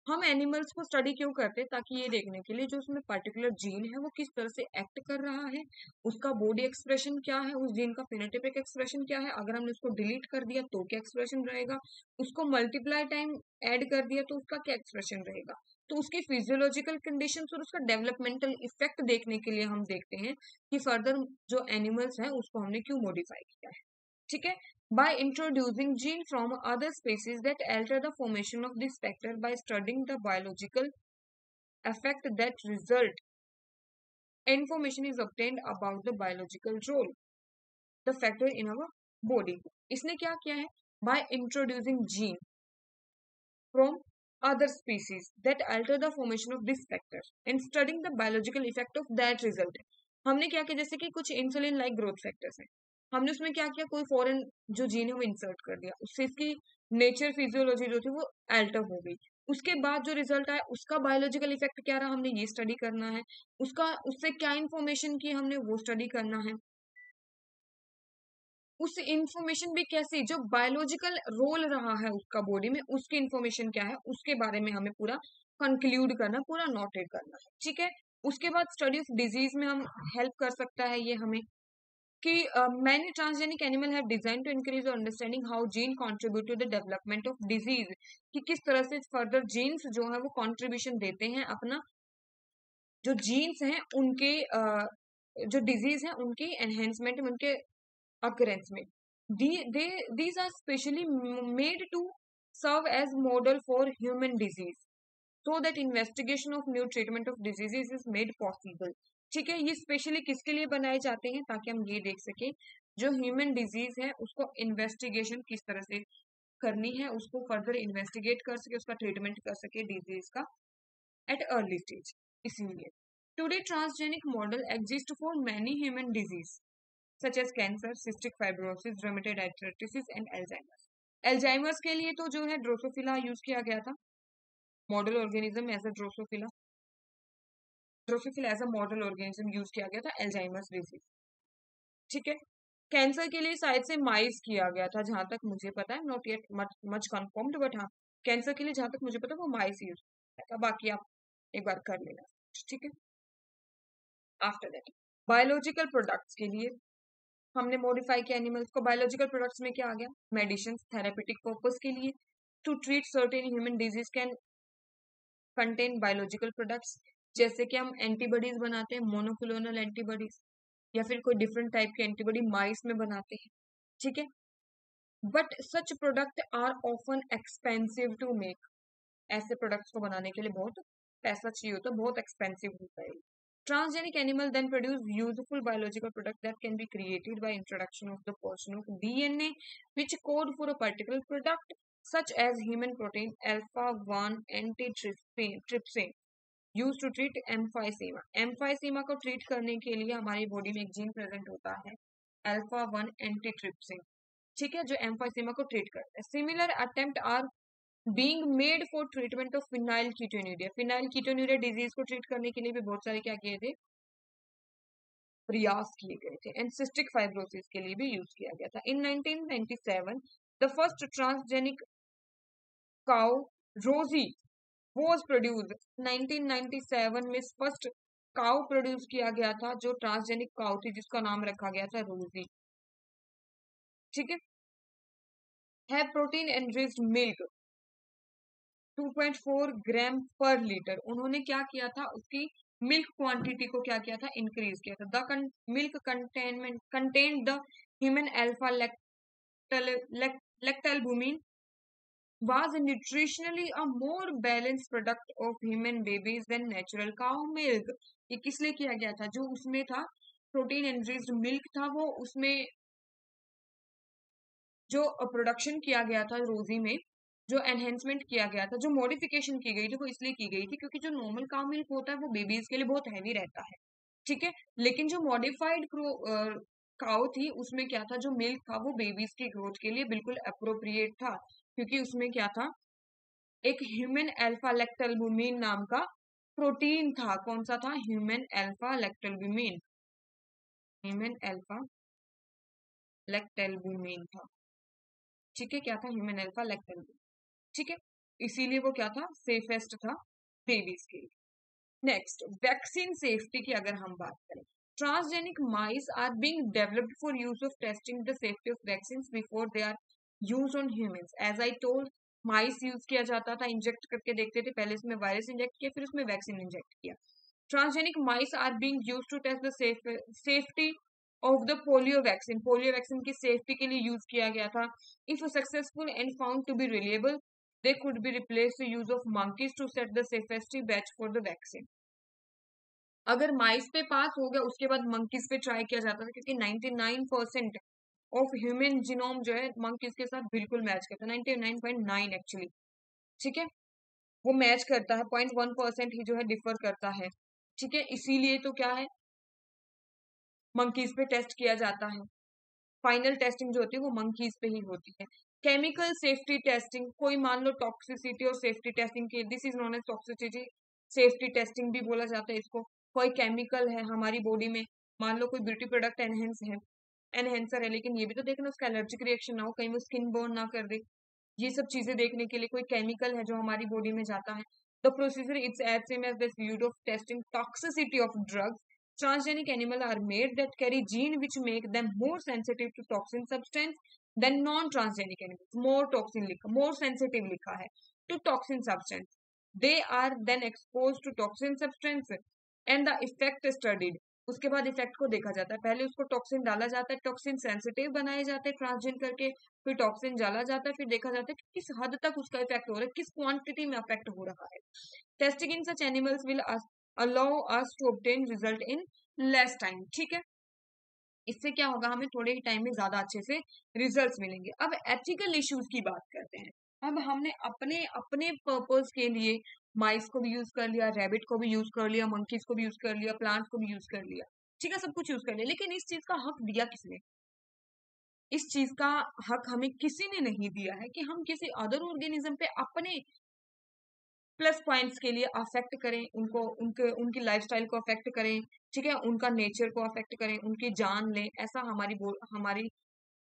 हम animals को study क्यों करते हैं? ताकि ये देखने के लिए जो उसमें पर्टिकुलर जीन है वो किस तरह से एक्ट कर रहा है, उसका बॉडी एक्सप्रेशन क्या है, उस जीन का फिनोटाइपिक एक्सप्रेशन क्या है, अगर हमने उसको डिलीट कर दिया तो क्या एक्सप्रेशन रहेगा, उसको मल्टीप्लाई टाइम ऐड कर दिया तो उसका क्या एक्सप्रेशन रहेगा। तो उसकी फिजियोलॉजिकल कंडीशंस और उसका डेवलपमेंटल इफेक्ट देखने के लिए हम देखते हैं कि फर्दर जो एनिमल्स हैं उसको हमने क्यों मॉडिफाई किया है। ठीक है, by introducing gene from other species that alter the formation of this factor by studying the biological effect that result, information is obtained about the biological role the factor in our body. इसने क्या किया है? By introducing gene from other species that alter the formation of this factor and studying the biological effect of that result. हमने क्या किया, जैसे कि कुछ इंसुलिन लाइक ग्रोथ फैक्टर्स हैं, हमने उसमें क्या किया, कोई फॉरेन जो जीन है वो इंसर्ट कर दिया, उससे इसकी नेचर फिजियोलॉजी जो थी वो अल्टर हो गई। उसके बाद जो रिजल्ट आया उसका बायोलॉजिकल इफेक्ट क्या रहा, हमने ये स्टडी करना है। उसका उससे क्या इंफॉर्मेशन की हमने वो स्टडी करना है। उस इंफॉर्मेशन भी कैसी, जो बायोलॉजिकल रोल रहा है उसका बॉडी में, उसकी इंफॉर्मेशन क्या है उसके बारे में हमें पूरा कंक्लूड करना, पूरा नोटेड करना है। ठीक है, उसके बाद स्टडी ऑफ डिजीज में हम हेल्प कर सकता है ये हमें कि many transgenic animal have design to increase understanding how gene contribute to the development of disease, कि किस तरह से फर्दर जीन्स जो है वो कंट्रीब्यूशन देते हैं अपना, जो जीन्स हैं उनके uh, जो डिजीज है उनके एनहेंसमेंट में, उनके occurrence में। The, they, these are specially made to serve as model for human disease so that investigation of new treatment of diseases is made possible। ठीक है, ये स्पेशली किसके लिए बनाए जाते हैं? ताकि हम ये देख सके जो ह्यूमन डिजीज है उसको इन्वेस्टिगेशन किस तरह से करनी है, उसको फर्दर इन्वेस्टिगेट कर सके, उसका ट्रीटमेंट कर सके डिजीज का एट अर्ली स्टेज। इसीलिए today transgenic model exist for many human disease such as cancer, cystic fibrosis, rheumatoid arthritis and Alzheimer's। Alzheimer's के लिए तो जो है ड्रोसोफिला यूज किया गया था, model organism as a Drosophila Drosophila as a model organism use किया गया था एल्जाइमर्स डिजीज। ठीक है, कैंसर के लिए शायद से माइस किया गया था, जहां तक मुझे पता है, not yet much confirmed, but हाँ कैंसर के लिए जहां तक मुझे पता है वो माइस यूज किया था, बाकी आप एक बार कर लेना। ठीक है, आफ्टर दैट बायोलॉजिकल प्रोडक्ट्स के लिए हमने मॉडिफाई किया एनिमल्स को। बायोलॉजिकल प्रोडक्ट्स में क्या आ गया, मेडिसिन थेरेपेटिक पर्पस के लिए, to treat certain human disease can contain biological products, जैसे कि हम एंटीबॉडीज बनाते हैं, मोनोक्लोनल एंटीबॉडीज, या फिर कोई डिफरेंट टाइप की एंटीबॉडी माइस में बनाते हैं। ठीक है, but such product are often expensive to make, ऐसे प्रोडक्ट्स को बनाने के लिए बहुत पैसा चाहिए होता है, बहुत एक्सपेंसिव होता है। Transgenic animal then produce useful biological product that can be created by introduction of the portion of D N A which code for a particular product, such as human protein alpha one antitrypsin used to treat emphysema। emphysema को treat करने के लिए हमारी body में एक gene present होता है alpha one antitrypsin. ठीक है, जो एम्फाइसेमा को ट्रीट करता है। Similar attempt are being made for treatment of phenylketonuria. Phenylketonuria disease को ट्रीट करने के लिए भी बहुत सारे क्या किए थे, प्रयास किए गए थे। एंड सिस्टिक फाइब्रोसिस के लिए भी यूज किया गया था। In nineteen ninety seven the first transgenic cow Rosie was produced. Nineteen ninety seven में फर्स्ट काउ प्रोड्यूस किया गया था जो ट्रांसजेनिक काउ थी, जिसका नाम रखा गया था रोजी। ठीक है, है protein enriched milk two point four gram per litre. उन्होंने क्या किया था, उसकी मिल्क क्वांटिटी को क्या किया था, इंक्रीज किया था। The milk containment contain the human alpha lactalbumin was nutritionally a more balanced product of human babies than natural cow milk। ये किस लिए किया गया था, जो उसमें था प्रोटीन एनरिच्ड मिल्क था, वो उसमें जो प्रोडक्शन किया गया था रोजी में, जो एनहेंसमेंट किया गया था, जो मॉडिफिकेशन की गई थी, वो इसलिए की गई थी क्योंकि जो नॉर्मल काउ मिल्क होता है वो बेबीज के लिए बहुत हैवी रहता है। ठीक है, लेकिन जो मॉडिफाइड काउ थी उसमें क्या था, जो मिल्क था वो बेबीज की ग्रोथ के लिए बिल्कुल अप्रोप्रिएट था, क्योंकि उसमें क्या था, एक ह्यूमन अल्फा लैक्टोल्बुमिन नाम का प्रोटीन था। कौन सा था, human alpha lactalbumin, human alpha lactalbumin था। ठीक है, क्या था, ह्यूमन अल्फा लैक्टोल्बुमिन। ठीक है, इसीलिए वो क्या था, सेफेस्ट था बेबीज के लिए। नेक्स्ट, वैक्सीन सेफ्टी की अगर हम बात करें, transgenic mice are being developed for use of testing the safety of vaccine before they are use on humans. As I told, mice use किया जाता था, इंजेक्ट करके देखते थे, पहले इसमें वायरस इंजेक्ट किया, फिर उसमें वैक्सीन इंजेक्ट किया। Transgenic mice are being use to test the safety of the polio vaccine. Polio vaccine की सेफ्टी के लिए यूज किया गया था। If successful and found to be reliable, they could be replaced the use of monkeys to set the safety batch for the vaccine। अगर माइस पे पास हो गया, उसके बाद मंकीज पे ट्राई किया जाता था, क्योंकि निन्यानवे परसेंट ऑफ ह्यूमन जीनोम जो है मंकीज के साथ बिल्कुल मैच करता है, निन्यानवे पॉइंट नौ एक्चुअली, ठीक है, वो मैच करता है, पॉइंट वन परसेंट ही जो है डिफर करता है, ठीक है, इसीलिए तो क्या है, मंकीज पे टेस्ट किया जाता है। फाइनल टेस्टिंग जो होती है वो मंकीज पे ही होती है। केमिकल सेफ्टी टेस्टिंग, कोई मान लो टॉक्सिसिटी और सेफ्टी टेस्टिंग के, this is known as toxicity safety testing भी बोला जाता है इसको। कोई केमिकल है हमारी बॉडी में, मान लो कोई ब्यूटी प्रोडक्ट एनहेंस है, एनहेंसर है, लेकिन ये भी तो देखना उसका एलर्जिक रिएक्शन ना हो, कहीं वो स्किन बर्न ना कर दे, ये सब चीजें देखने के लिए कोई केमिकल है जो हमारी बॉडी में जाता है। The procedure it's as same as the use of testing toxicity of drugs. Transgenic animals are made that carry gene which make them more sensitive to toxin substance than non-transgenic animals. More toxin लिखा, more sensitive लिखा है to toxin substance. They are then exposed to toxin substance and the effect studied. उसके बाद effect को देखा जाता है, पहले उसको टॉक्सिन डाला जाता है, टॉक्सिन सेंसिटिव बनाए जाते हैं ट्रांसजेन करके, फिर टॉक्सिन डाला जाता है, फिर देखा जाता है कि किस हद तक उसका इफेक्ट हो रहा है, किस क्वांटिटी में इफेक्ट हो रहा है। Testing in such animals will allow us to obtain result in less time, ठीक है, इससे क्या होगा, हमें थोड़े ही टाइम में ज्यादा अच्छे से रिजल्ट्स मिलेंगे। अब एथिकल इश्यूज की बात करते हैं। अब हमने अपने अपने पर्पस के लिए माइस को भी यूज कर लिया, रैबिट को भी यूज कर लिया, मंकीज को भी यूज कर लिया, प्लांट्स को भी यूज कर लिया, ठीक है, सब कुछ यूज कर लिया, लेकिन इस चीज का हक दिया किसने? इस चीज का हक हमें किसी ने नहीं दिया है कि हम किसी अदर ऑर्गेनिज्म पे अपने प्लस पॉइंट्स के लिए अफेक्ट करें, उनको उनके उनकी लाइफस्टाइल को अफेक्ट करें, ठीक है, उनका नेचर को अफेक्ट करें, उनकी जान लें, ऐसा हमारी हमारी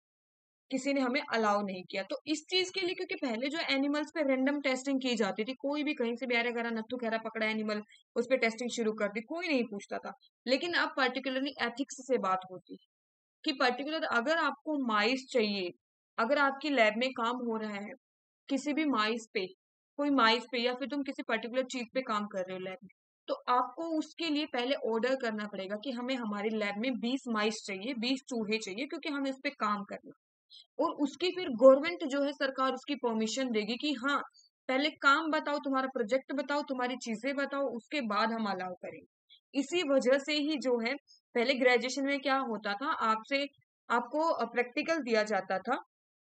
किसी ने हमें अलाउ नहीं किया। तो इस चीज के लिए, क्योंकि पहले जो एनिमल्स पे रैंडम टेस्टिंग की जाती थी, कोई भी कहीं से भी अरे अगर नत्थु खैरा पकड़ा एनिमल, उस पर टेस्टिंग शुरू कर दी, कोई नहीं पूछता था। लेकिन अब पर्टिकुलरली एथिक्स से बात होती है कि पर्टिकुलर अगर आपको माइस चाहिए, अगर आपकी लैब में काम हो रहा है किसी भी माइस पे, कोई माइस पे, या फिर तुम किसी पर्टिकुलर चीज पे काम कर रहे हो लैब में, तो आपको उसके लिए पहले ऑर्डर करना पड़ेगा कि हमें हमारी लैब में बीस माइस चाहिए, बीस चूहे चाहिए, क्योंकि हमें उस पर काम करना, और उसकी फिर गवर्नमेंट जो है सरकार उसकी परमिशन देगी कि हाँ पहले काम बताओ, तुम्हारा प्रोजेक्ट बताओ, तुम्हारी चीजें बताओ, उसके बाद हम अलाउ करेंगे। इसी वजह से ही जो है पहले ग्रेजुएशन में क्या होता था, आपसे आपको प्रैक्टिकल दिया जाता था।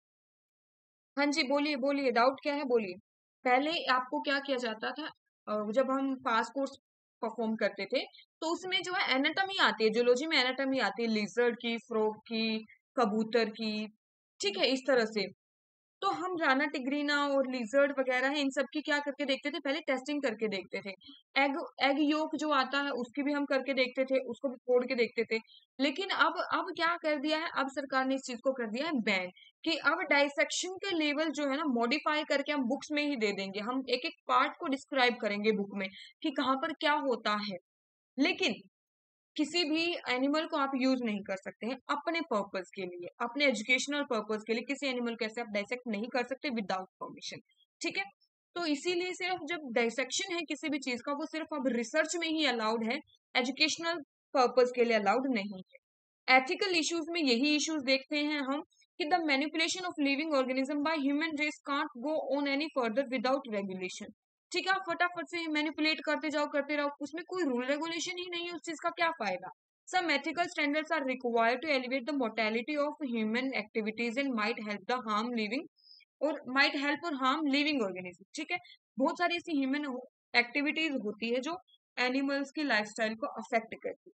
हाँ जी, बोलिए बोलिए, डाउट क्या है, बोलिए। पहले आपको क्या किया जाता था, अ, जब हम पास कोर्स परफॉर्म करते थे, तो उसमें जो है एनाटॉमी आती है, जूलॉजी में एनाटॉमी आती है, लिजर्ड की, फ्रॉग की, कबूतर की, ठीक है, इस तरह से। तो हम राना टिग्रीना और लिजर्ड वगैरह है, इन सब की क्या करके देखते थे, पहले टेस्टिंग करके देखते थे। एग एग योक जो आता है उसकी भी हम करके देखते थे, उसको भी फोड़ के देखते थे। लेकिन अब अब क्या कर दिया है, अब सरकार ने इस चीज को कर दिया है बैन, कि अब डाइसेक्शन के लेवल जो है ना मॉडिफाई करके हम बुक्स में ही दे देंगे, हम एक एक पार्ट को डिस्क्राइब करेंगे बुक में कि कहाँ पर क्या होता है। लेकिन किसी भी एनिमल को आप यूज नहीं कर सकते हैं अपने पर्पस के लिए, अपने एजुकेशनल पर्पस के लिए किसी एनिमल को ऐसे आप डाइसेक्ट नहीं कर सकते विदाउट परमिशन, ठीक है। तो इसीलिए सिर्फ जब डाइसेक्शन है किसी भी चीज का, वो सिर्फ अब रिसर्च में ही अलाउड है, एजुकेशनल पर्पस के लिए अलाउड नहीं है। एथिकल इश्यूज में यही इश्यूज देखते हैं हम कि the manipulation of living organism by human race can't go on any further without regulation, ठीक है, आप फटाफट से मैनिपुलेट करते जाओ करते रहो, उसमें कोई रूल रेगुलेशन ही नहीं है, उस चीज का क्या फायदा। Some ethical standards are required to elevate the mortality of human activities and might help the harm living or might help or harm living organism, ठीक है। बहुत सारी ऐसी ह्यूमन एक्टिविटीज होती है जो एनिमल्स की लाइफस्टाइल को अफेक्ट करती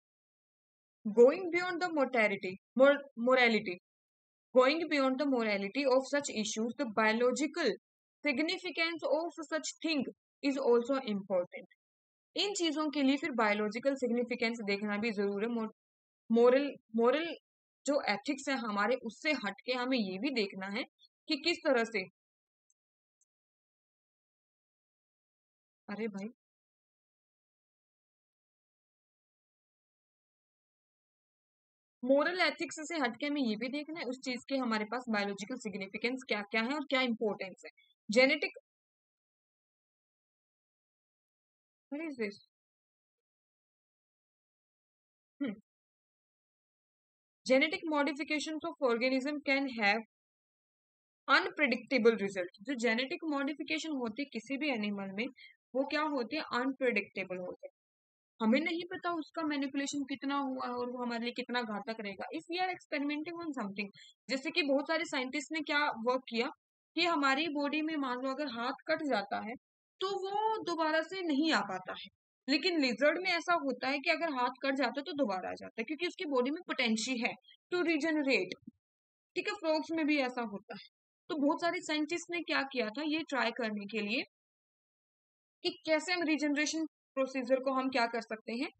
है। Going beyond the mortality morality Going beyond the morality of such issues, the biological significance of such thing is also important. इन चीजों के लिए फिर बायोलॉजिकल सिग्निफिकेंस देखना भी जरूर है। मोरल मोरल जो एथिक्स है हमारे, उससे हटके हमें ये भी देखना है कि किस तरह से अरे भाई, मोरल एथिक्स से हटके हमें ये भी देखना है उस चीज के हमारे पास बायोलॉजिकल सिग्निफिकेंस क्या क्या है और क्या इंपॉर्टेंस है। Genetic, what is this? Genetic modification of organism can have unpredictable result. जो जेनेटिक मॉडिफिकेशन होती है किसी भी एनिमल में, वो क्या होते हैं? अनप्रिडिक्टेबल होते हैं। हमें नहीं पता उसका मैनिपुलेशन कितना हुआ है और वो हमारे लिए कितना घातक रहेगा if we are experimenting on something. जैसे कि बहुत सारे साइंटिस्ट ने क्या वर्क किया कि हमारी बॉडी में मान लो अगर हाथ कट जाता है तो वो दोबारा से नहीं आ पाता है, लेकिन लिजर्ड में ऐसा होता है कि अगर हाथ कट जाता है तो दोबारा आ जाता है क्योंकि उसकी बॉडी में पोटेंशियल है टू रीजनरेट। ठीक है, फ्रॉग्स में भी ऐसा होता है। तो बहुत सारे साइंटिस्ट ने क्या किया था ये ट्राई करने के लिए कि कैसे हम रीजनरेशन प्रोसीजर को हम क्या कर सकते हैं,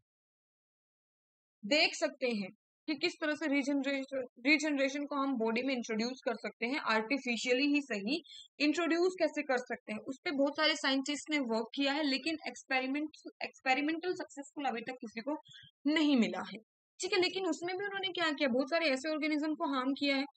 देख सकते हैं कि किस तरह से रीजनरेशन रीजनरेशन को हम बॉडी में इंट्रोड्यूस कर सकते हैं, आर्टिफिशियली ही सही इंट्रोड्यूस कैसे कर सकते हैं। उस पर बहुत सारे साइंटिस्ट ने वर्क किया है, लेकिन एक्सपेरिमेंट एक्सपेरिमेंटल सक्सेसफुल अभी तक किसी को नहीं मिला है। ठीक है, लेकिन उसमें भी उन्होंने क्या किया, बहुत सारे ऐसे ऑर्गेनिज्म को हार्म किया है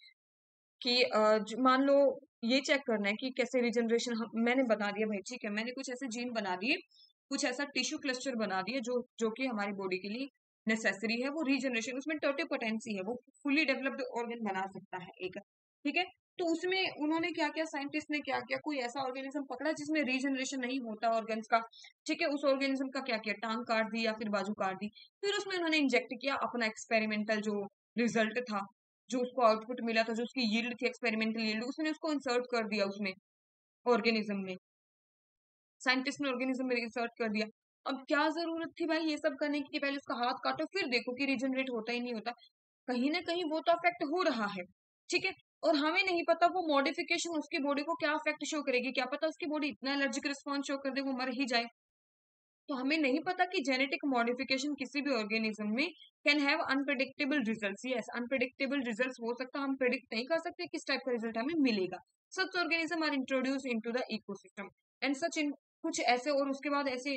कि अ, ज- मान लो ये चेक करना है कि कैसे रिजनरेशन, मैंने बना दिया भाई, ठीक है, मैंने कुछ ऐसे जीन बना दिए, कुछ ऐसा टिश्यू क्लस्टर बना दिया जो जो कि हमारी बॉडी के लिए नेसेसरी है, वो रीजनरेशन, उसमें टर्टिपोटेंसी है, वो फुली डेवलप्ड ऑर्गन बना सकता है एक। ठीक है, तो उसमें उन्होंने क्या किया, साइंटिस्ट ने क्या किया, कोई ऐसा ऑर्गेनिज्म पकड़ा जिसमें रीजनरेशन नहीं होता ऑर्गन्स का। ठीक है, उस ऑर्गेनिज्म का क्या किया, टांग काट दी या फिर बाजू काट दी, फिर उसमें उन्होंने इंजेक्ट किया अपना एक्सपेरिमेंटल जो रिजल्ट था, जो उसको आउटपुट मिला था, जो उसकी यील्ड थी, एक्सपेरिमेंटल यील्ड, उसने उसको इंसर्ट कर दिया उसमें, ऑर्गेनिज्म में। साइंटिस्ट ने ऑर्गेनिज्म में रिसर्च कर दिया। अब क्या जरूरत थी भाई ये सब करने की कि पहले उसका हाथ काटो फिर देखो कि रीजनरेट होता ही नहीं होता। कहीं ना कहीं वो तो अफेक्ट हो रहा है। ठीक है, और हमें नहीं पता वो मॉडिफिकेशन उसकी बॉडी को क्या अफेक्ट शो करेगी, क्या पता उसकी बॉडी इतना एलर्जिक रिस्पॉन्स शो कर दे वो मर ही जाए। तो हमें नहीं पता कि जेनेटिक मॉडिफिकेशन किसी भी ऑर्गेनिज्म में can have unpredictable results. Yes, unpredictable results हो सकता है, हम प्रिडिक्ट नहीं कर सकते किस टाइप का रिजल्ट हमें मिलेगा। Such organism are introduce into the ecosystem and such in कुछ ऐसे, और उसके बाद ऐसे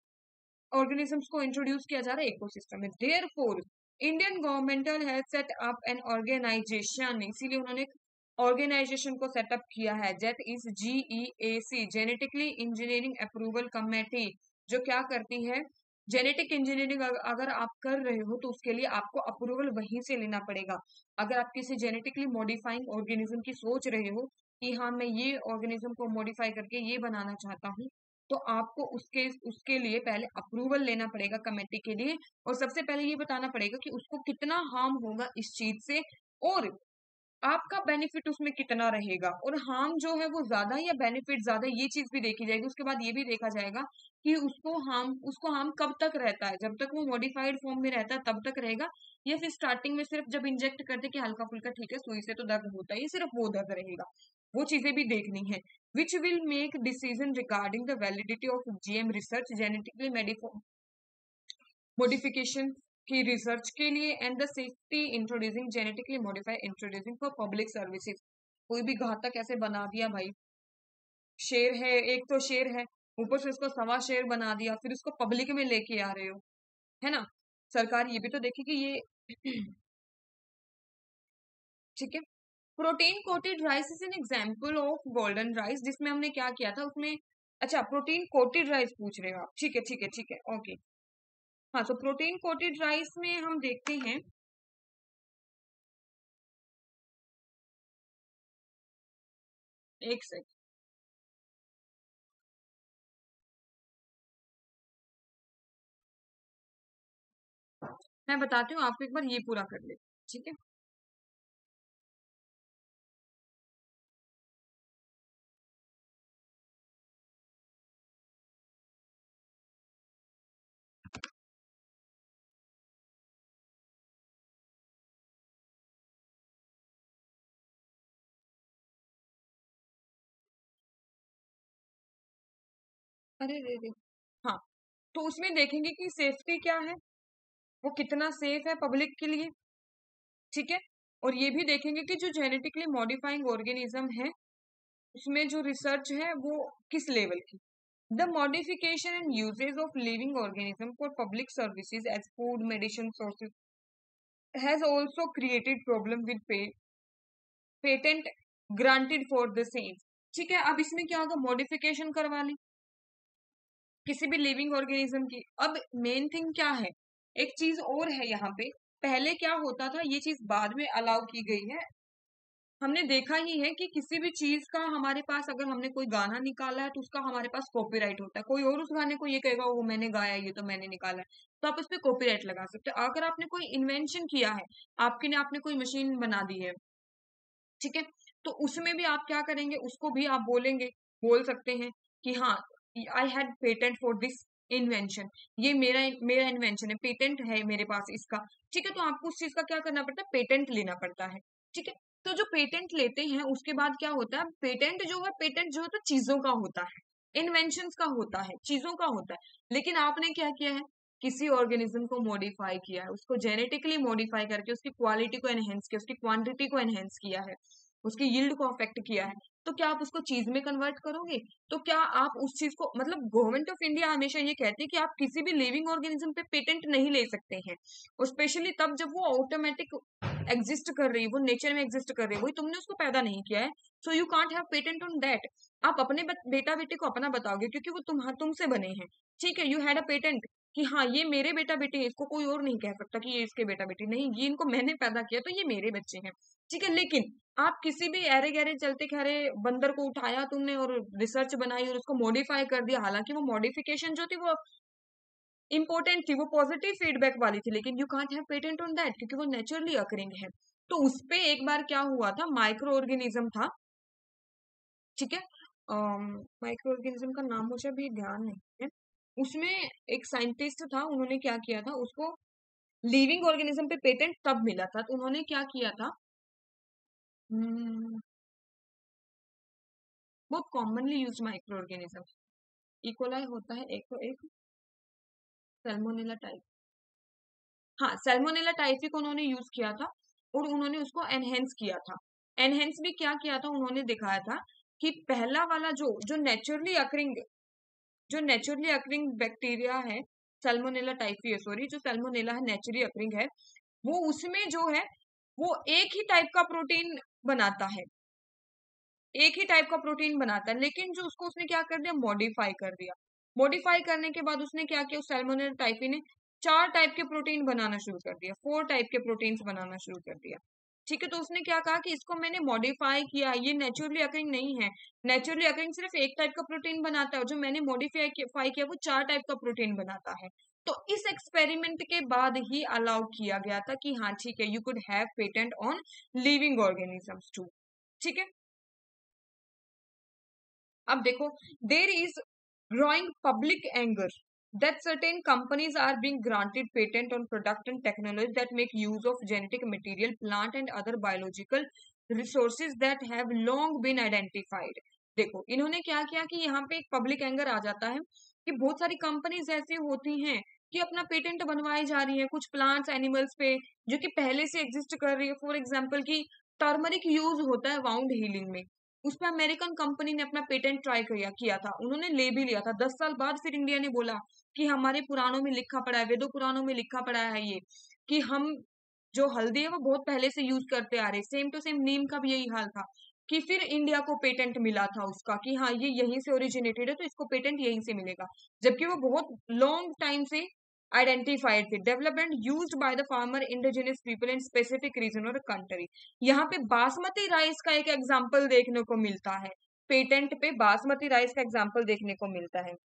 ऑर्गेनिजम्स को इंट्रोड्यूस किया जा रहा है इकोसिस्टम में। Therefore Indian governmental has set up an organisation, इसीलिए उन्होंने एक ऑर्गेनाइजेशन को सेटअप किया है, that is G E A C, genetically engineering approval committee, जो क्या करती है, जेनेटिक इंजीनियरिंग अगर आप कर रहे हो तो उसके लिए आपको अप्रूवल वहीं से लेना पड़ेगा। अगर आप किसी जेनेटिकली मॉडिफाइंग ऑर्गेनिज्म की सोच रहे हो कि हाँ मैं ये ऑर्गेनिज्म को मॉडिफाई करके ये बनाना चाहता हूँ, तो आपको उसके उसके लिए पहले अप्रूवल लेना पड़ेगा कमेटी के लिए, और सबसे पहले ये बताना पड़ेगा कि उसको कितना हार्म होगा इस चीज से, और आपका बेनिफिट उसमें कितना रहेगा, और हार्म जो है वो ज्यादा या बेनिफिट ज्यादा, ये चीज भी देखी जाएगी। उसके बाद ये भी देखा जाएगा कि उसको हार्म उसको हार्म कब तक रहता है, जब तक वो मॉडिफाइड फॉर्म में रहता है तब तक रहेगा, या फिर स्टार्टिंग में सिर्फ जब इंजेक्ट करते कि हल्का फुल्का ठीक है सुई से तो दर्द होता है, ये सिर्फ वो दर्द रहेगा। वो चीजें भी देखनी है। Which will make decision regarding the validity of GM research, genetically modification की रिसर्च के लिए, and the safety introducing genetically modified introducing for public services. कोई भी घातक ऐसे बना दिया भाई, शेर है एक तो शेर है, ऊपर से उसको सवा शेर बना दिया, फिर उसको पब्लिक में लेके आ रहे हो, है ना। सरकार ये भी तो देखे कि ये ठीक है। Protein coated rice is an example of golden rice, जिसमें हमने क्या किया था उसमें, अच्छा प्रोटीन कोटेड राइस पूछ रहे हो आप, ठीक है ठीक है ठीक है, ओके। हाँ, तो प्रोटीन कोटेड राइस में हम देखते हैं, एक सेकंड मैं बताती हूँ आपको, एक बार ये पूरा कर ले, ठीक है। अरे रे रे, हाँ, तो उसमें देखेंगे कि सेफ्टी क्या है, वो कितना सेफ है पब्लिक के लिए, ठीक है। और ये भी देखेंगे कि जो जेनेटिकली मॉडिफाइंग ऑर्गेनिज्म है उसमें जो रिसर्च है वो किस लेवल की, The modification and usage of living organism for public services as food, medicine sources has also created problem with pay, patent granted for the same. ठीक है, अब इसमें क्या होगा, मॉडिफिकेशन करवा ली किसी भी लिविंग ऑर्गेनिज्म की। अब मेन थिंग क्या है, एक चीज और है यहाँ पे, पहले क्या होता था, ये चीज बाद में अलाउ की गई है। हमने देखा ही है कि किसी भी चीज का हमारे पास अगर हमने कोई गाना निकाला है तो उसका हमारे पास कॉपीराइट होता है। कोई और उस गाने को ये कहेगा वो मैंने गाया, ये तो मैंने निकाला है, तो आप उस पर कॉपीराइट लगा सकते हो। अगर आपने कोई इन्वेंशन किया है, आपके ने आपने कोई मशीन बना दी है, ठीक है, तो उसमें भी आप क्या करेंगे, उसको भी आप बोलेंगे, बोल सकते हैं कि हाँ I had patent for this invention, ये मेरा मेरा इन्वेंशन है, पेटेंट है मेरे पास इसका। ठीक है, तो आपको उस चीज का क्या करना पड़ता है, पेटेंट लेना पड़ता है। ठीक है, तो जो पेटेंट लेते हैं उसके बाद क्या होता है, पेटेंट जो है, पेटेंट जो है तो चीजों का होता है, इन्वेंशन का होता है, चीजों का होता है। लेकिन आपने क्या किया है, किसी ऑर्गेनिज्म को मॉडिफाई किया है, उसको जेनेटिकली मॉडिफाई करके उसकी क्वालिटी को एनहेंस किया, उसकी क्वांटिटी को एनहेंस किया है, उसकी यील्ड को अफेक्ट किया है, तो क्या आप उसको चीज में कन्वर्ट करोगे? तो क्या आप उस चीज को, मतलब गवर्नमेंट ऑफ इंडिया हमेशा ये कहती है कि आप किसी भी लिविंग ऑर्गेनिज्म पे पेटेंट नहीं ले सकते हैं, और स्पेशली तब जब वो ऑटोमेटिक एग्जिस्ट कर रही है, वो नेचर में एग्जिस्ट कर रही है, वही तुमने उसको पैदा नहीं किया है, so you can't have patent on that. आप अपने बेटा बेटे को अपना बताओगे क्योंकि वो तुम तुमसे बने हैं। ठीक है, यू हैड अ पेटेंट कि हाँ ये मेरे बेटा बेटे हैं, इसको कोई और नहीं कह सकता कि ये इसके बेटा बेटे नहीं, ये इनको मैंने पैदा किया तो ये मेरे बच्चे हैं। ठीक है, लेकिन आप किसी भी अरे गहरे चलते खरे बंदर को उठाया तुमने और रिसर्च बनाई और उसको मॉडिफाई कर दिया, हालांकि वो मॉडिफिकेशन जो थी वो इंपॉर्टेंट थी, वो पॉजिटिव फीडबैक वाली थी, लेकिन you can't have patent on that क्योंकि वो नेचुरली अकरिंग है। तो उस पे एक बार क्या हुआ था, माइक्रो ऑर्गेनिज्म था, ठीक है, माइक्रो ऑर्गेनिज्म का नाम मुझे अभी ध्यान नहीं है, उसमें एक साइंटिस्ट था, उन्होंने क्या किया था, उसको लिविंग ऑर्गेनिज्म पे पेटेंट तब मिला था, तो उन्होंने क्या किया था, हम्म, बहुत commonly use micro organism, E coli होता है एक तो एक, सैल्मोनेला टाइप, हाँ सैल्मोनेला टाइफी को उन्होंने यूज किया था और उन्होंने उसको एनहेंस किया था। एनहेंस भी क्या किया था, उन्होंने दिखाया था कि पहला वाला जो जो नेचुरली अकरिंग जो नेचुरली अकरिंग बैक्टीरिया है, सैल्मोनेला टाइफी है, सॉरी, जो सैल्मोनेला है नेचुरली अकरिंग है, वो उसमें जो है वो एक ही टाइप का प्रोटीन बनाता है, एक ही टाइप का प्रोटीन बनाता है, लेकिन जो उसको उसने क्या कर दिया, मॉडिफाई कर दिया। मॉडिफाई करने के बाद उसने क्या किया, उस सैल्मोनेला टाइफी ने चार टाइप के प्रोटीन बनाना शुरू कर दिया, फोर टाइप के प्रोटीन्स बनाना शुरू कर दिया। ठीक है, तो उसने क्या कहा कि इसको मैंने मॉडिफाई किया, ये नेचुरली अकरिंग नहीं है, नेचुरली अकरिंग सिर्फ एक टाइप का प्रोटीन बनाता है, जो मैंने मॉडिफाई किया वो चार टाइप का प्रोटीन बनाता है। तो इस एक्सपेरिमेंट के बाद ही अलाउ किया गया था कि हाँ ठीक है, you could have patent on living organisms too. ठीक है, अब देखो, there is growing public anger that certain companies are being granted patent on product and technology that make use of genetic material, plant and other biological resources that have long been identified। देखो इन्होंने क्या किया कि यहाँ पे एक public anger आ जाता है कि बहुत सारी कंपनीज ऐसी होती हैं कि अपना पेटेंट बनवाई जा रही है कुछ प्लांट्स एनिमल्स पे जो कि पहले से एग्जिस्ट कर रही है। फॉर एग्जाम्पल की टर्मरिक यूज होता है वाउंड हीलिंग में, उस पर अमेरिकन कंपनी ने अपना पेटेंट ट्राई किया किया था, उन्होंने ले भी लिया था। दस साल बाद फिर इंडिया ने बोला कि हमारे पुराणों में लिखा पड़ा है, वेदों पुराणों में लिखा पड़ा है ये, कि हम जो हल्दी है वो बहुत पहले से यूज करते आ रहे। सेम टू सेम नीम का भी यही हाल था कि फिर इंडिया को पेटेंट मिला था उसका कि हाँ ये यहीं से ओरिजिनेटेड है तो इसको पेटेंट यहीं से मिलेगा, जबकि वो बहुत लॉन्ग टाइम से आइडेंटिफाइड थे। Development used by the farmer indigenous people in specific region और कंट्री। यहाँ पे बासमती राइस का एक एग्जाम्पल देखने को मिलता है, पेटेंट पे बासमती राइस का एग्जाम्पल देखने को मिलता है।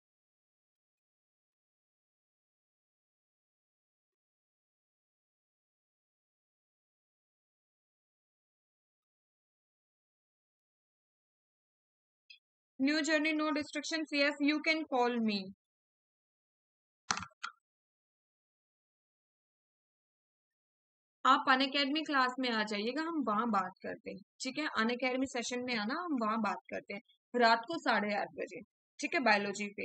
New journey no destruction, CF you can call me. आप अन अकेडमी क्लास में आ जाइएगा, हम वहां बात करते हैं। ठीक है, अन अकेडमी सेशन में आना, हम वहां बात करते हैं रात को साढ़े आठ बजे। ठीक है, बायोलॉजी पे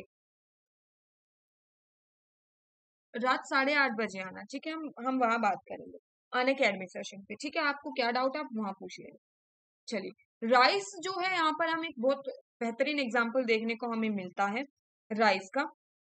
रात साढ़े आठ बजे आना। ठीक है, हम हम वहां बात करेंगे अन अकेडमी सेशन पे। ठीक है, आपको क्या डाउट है आप वहां पूछ लेंगे। चलिए, राइस जो है यहाँ पर हमें एक बहुत बेहतरीन एग्जाम्पल देखने को हमें मिलता है। राइस का।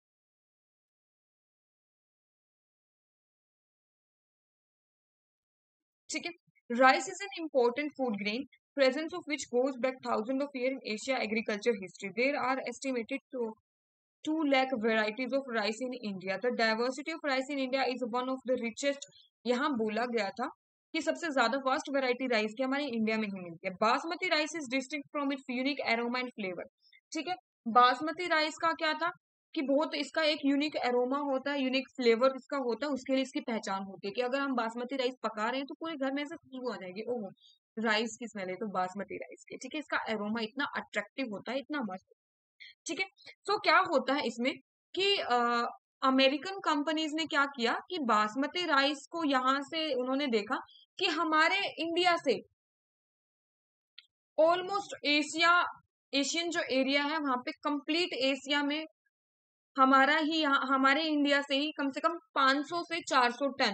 ठीक है, rice is an important food grain, presence of which goes back thousands of years in Asia agriculture history. There are estimated to two lakh varieties of rice in India. The diversity of rice in India is one of the richest. यहाँ बोला गया था कि सबसे ज्यादा vast variety rice की हमारे India में ही मिलती है। Basmati rice is distinct from its unique aroma and flavour. ठीक है, बासमती राइस का क्या था कि बहुत इसका एक यूनिक एरोमा होता है, यूनिक फ्लेवर इसका होता है, उसके लिए इसकी पहचान होती है कि अगर हम बासमती राइस पका रहे हैं तो पूरे घर में ऐसे खुशबू आ जाएगी, ओह राइस की स्मेल है तो बासमती राइस की। ठीक है, इसका एरोमा इतना अट्रैक्टिव होता है, इतना मस्त। ठीक है, तो क्या होता है इसमें कि अमेरिकन कंपनीज ने क्या किया कि बासमती राइस को यहां से उन्होंने देखा कि हमारे इंडिया से ऑलमोस्ट एशिया एशियन जो एरिया है वहां पे कंप्लीट एशिया में हमारा ही यहाँ हमारे इंडिया से ही कम से कम पाँच सौ से चार सौ ton,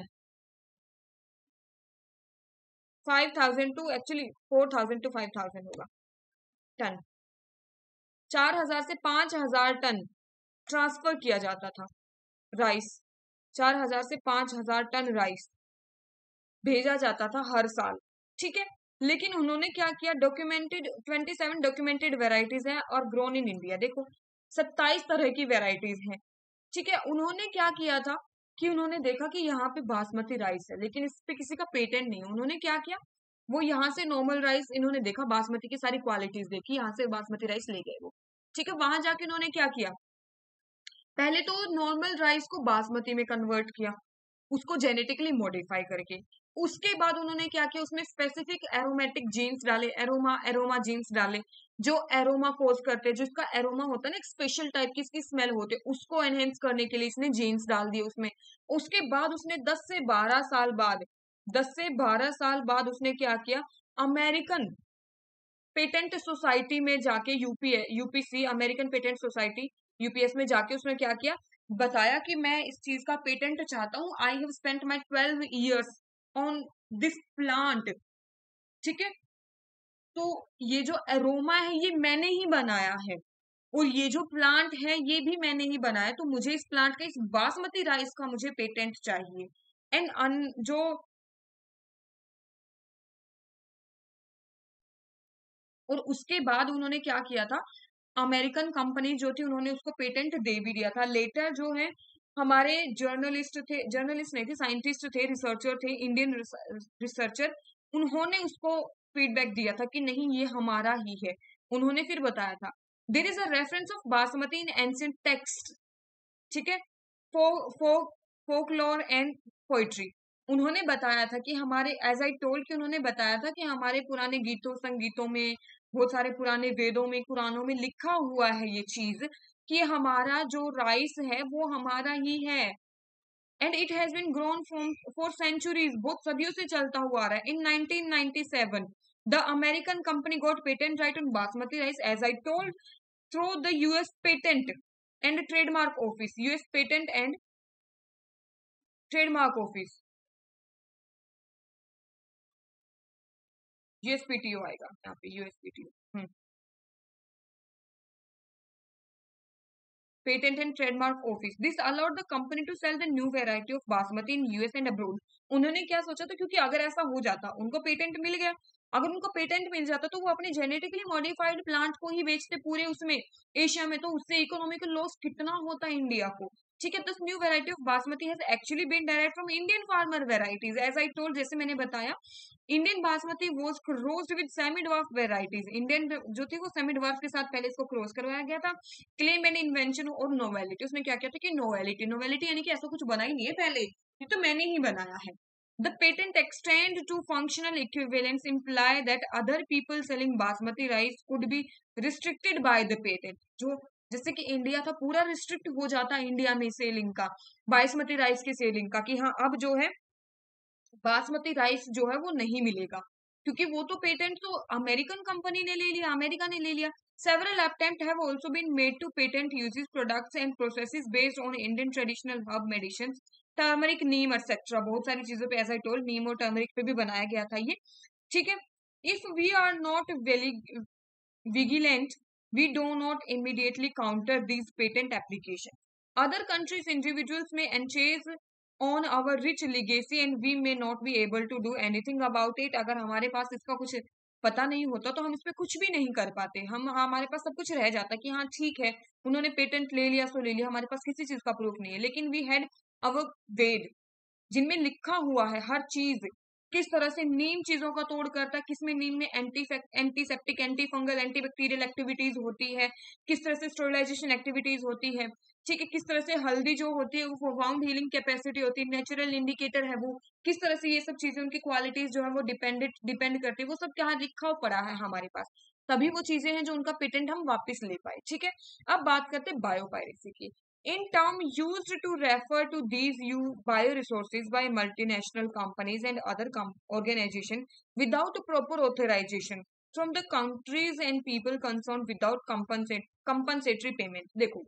five thousand to actually four thousand to five thousand होगा टन, चार हजार से पांच हजार टन ट्रांसफर किया जाता था राइस। चार हजार से पांच हजार टन राइस भेजा जाता था हर साल। ठीक है, लेकिन उन्होंने क्या किया, documented twenty seven documented varieties है और ग्रोन इन इंडिया, देखो सत्ताईस तरह की वेराइटीज हैं। ठीक है, उन्होंने क्या किया था कि उन्होंने देखा कि यहाँ पे बासमती राइस है लेकिन इस पे किसी का पेटेंट नहीं है। उन्होंने क्या किया, वो यहाँ से नॉर्मल राइस इन्होंने देखा, बासमती की सारी क्वालिटीज देखी, यहाँ से बासमती राइस ले गए वो। ठीक है, वहां जाके उन्होंने क्या किया, पहले तो नॉर्मल राइस को बासमती में कन्वर्ट किया, उसको जेनेटिकली मॉडिफाई करके। उसके बाद उन्होंने क्या किया, उसमें स्पेसिफिक एरोमेटिक जीन्स डाले, एरोमा एरोमा जीन्स डाले जो एरोमा कोज करते हैं, जिसका एरोमा होता है ना एक स्पेशल टाइप की इसकी स्मेल होती है, उसको एनहेंस करने के लिए इसने जीन्स डाल दिए उसमें। उसके बाद उसने दस से बारह साल बाद दस से बारह साल बाद उसने क्या किया, अमेरिकन पेटेंट सोसाइटी में जाके, UP UPC American patent society UPS में जाके उसने क्या किया, बताया कि मैं इस चीज का पेटेंट चाहता हूँ, I have spent my twelve years on this plant. ठीक है, तो ये जो एरोमा है ये मैंने ही बनाया है और ये जो प्लांट है ये भी मैंने ही बनाया, तो मुझे इस प्लांट का, इस बासमती राइस का मुझे पेटेंट चाहिए। एंड अन जो और उसके बाद उन्होंने क्या किया था, अमेरिकन कंपनी जो थी उन्होंने उसको पेटेंट दे भी दिया था। लेटर जो है हमारे जर्नलिस्ट थे, जर्नलिस्ट नहीं थे, साइंटिस्ट थे, रिसर्चर थे, इंडियन रिसर्चर, उन्होंने उसको फीडबैक दिया था कि नहीं ये हमारा ही है। उन्होंने फिर बताया था, there is a reference of basmati in ancient text. ठीक है, फो, फो, फोकलोर एंड पोइट्री। उन्होंने बताया था कि हमारे, एज आई टोल्ड, कि उन्होंने बताया था कि हमारे पुराने गीतों संगीतों में, बहुत सारे पुराने वेदों में, कुरानों में लिखा हुआ है ये चीज कि हमारा जो राइस है वो हमारा ही है। And it has been grown from for centuries, बहुत सदियों से चलता हुआ आ रहा है। In nineteen ninety seven the American company got patent right on basmati rice, as I told, through the US patent and trademark office, US patent and trademark office, USPTO आएगा यहाँ पे, USPTO patent and trademark office. This allowed the company to sell the new variety of basmati in US and abroad. उन्होंने क्या सोचा था, क्योंकि अगर ऐसा हो जाता, उनको पेटेंट मिल गया, अगर उनको पेटेंट मिल जाता तो वो अपने जेनेटिकली मॉडिफाइड प्लांट को ही बेचते पूरे उसमें एशिया में, तो उससे इकोनॉमिकल लॉस कितना होता इंडिया को। ठीक है, this new variety of basmati has actually been derived from Indian farmer varieties, as I told, जैसे मैंने बताया, Indian basmati was crossed with semi dwarf varieties. Indian जो थी वो सेमी ड्वार्फ के साथ पहले इसको क्रॉस करवाया गया था। क्लेम एंड इन्वेंशन और नोवेलिटी, उसने क्या किया था कि नोवेलिटी, नोवेलिटी यानी कि ऐसा कुछ बना ही नहीं है पहले, ये तो मैंने ही बनाया है। The patent extend to functional equivalence imply that other people selling basmati rice could be restricted by the patent। जो जैसे कि इंडिया था पूरा रिस्ट्रिक्ट हो जाता इंडिया में सेलिंग का, बासमती राइस की सेलिंग का, कि हाँ अब जो है बासमती राइस जो है वो नहीं मिलेगा, क्योंकि वो तो पेटेंट तो अमेरिकन कंपनी ने ले लिया, अमेरिका ने ले लिया। Several attempts have also been made to patent uses, products and processes based on Indian traditional herb medicines, turmeric, neem etcetera, बहुत सारी चीजों पे, ऐसा ही टोल, नीम और टर्मरिक पे भी बनाया गया था ये। ठीक है, if we are not vigilant we do not immediately counter these patent applications. Other countries individuals may enchase on our rich legacy and we may not be able to do anything about it. अगर हमारे पास इसका कुछ पता नहीं होता तो हम इस पे कुछ भी नहीं कर पाते, हम हमारे पास सब कुछ रह जाता कि हाँ ठीक है उन्होंने पेटेंट ले लिया सो ले लिया, हमारे पास किसी चीज का प्रूफ नहीं है। लेकिन वी हैड अवर वेद जिनमें लिखा हुआ है हर चीज, किस तरह से नीम चीजों का तोड़ करता है, किसमें नीम में anti antiseptic, anti fungal, antibacterial activities होती है, किस तरह से स्टेरिलाइजेशन एक्टिविटीज होती है, ठीक है, किस तरह से हल्दी जो होती है वो वाउंड हीलिंग कैपेसिटी होती है, नेचुरल इंडिकेटर है वो, किस तरह से ये सब चीजें उनकी क्वालिटीज जो है वो डिपेंडेंट डिपेंड करती है, वो सब क्या लिखा पड़ा है हमारे पास, तभी वो चीजें हैं जो उनका पेटेंट हम वापस ले पाए। ठीक है, अब बात करते हैं बायोपायरेसी की। In term used to refer to these you bioresources by multinational companies and other com organizations without proper authorization from the countries and people concerned without compensate compensatory payment। देखो,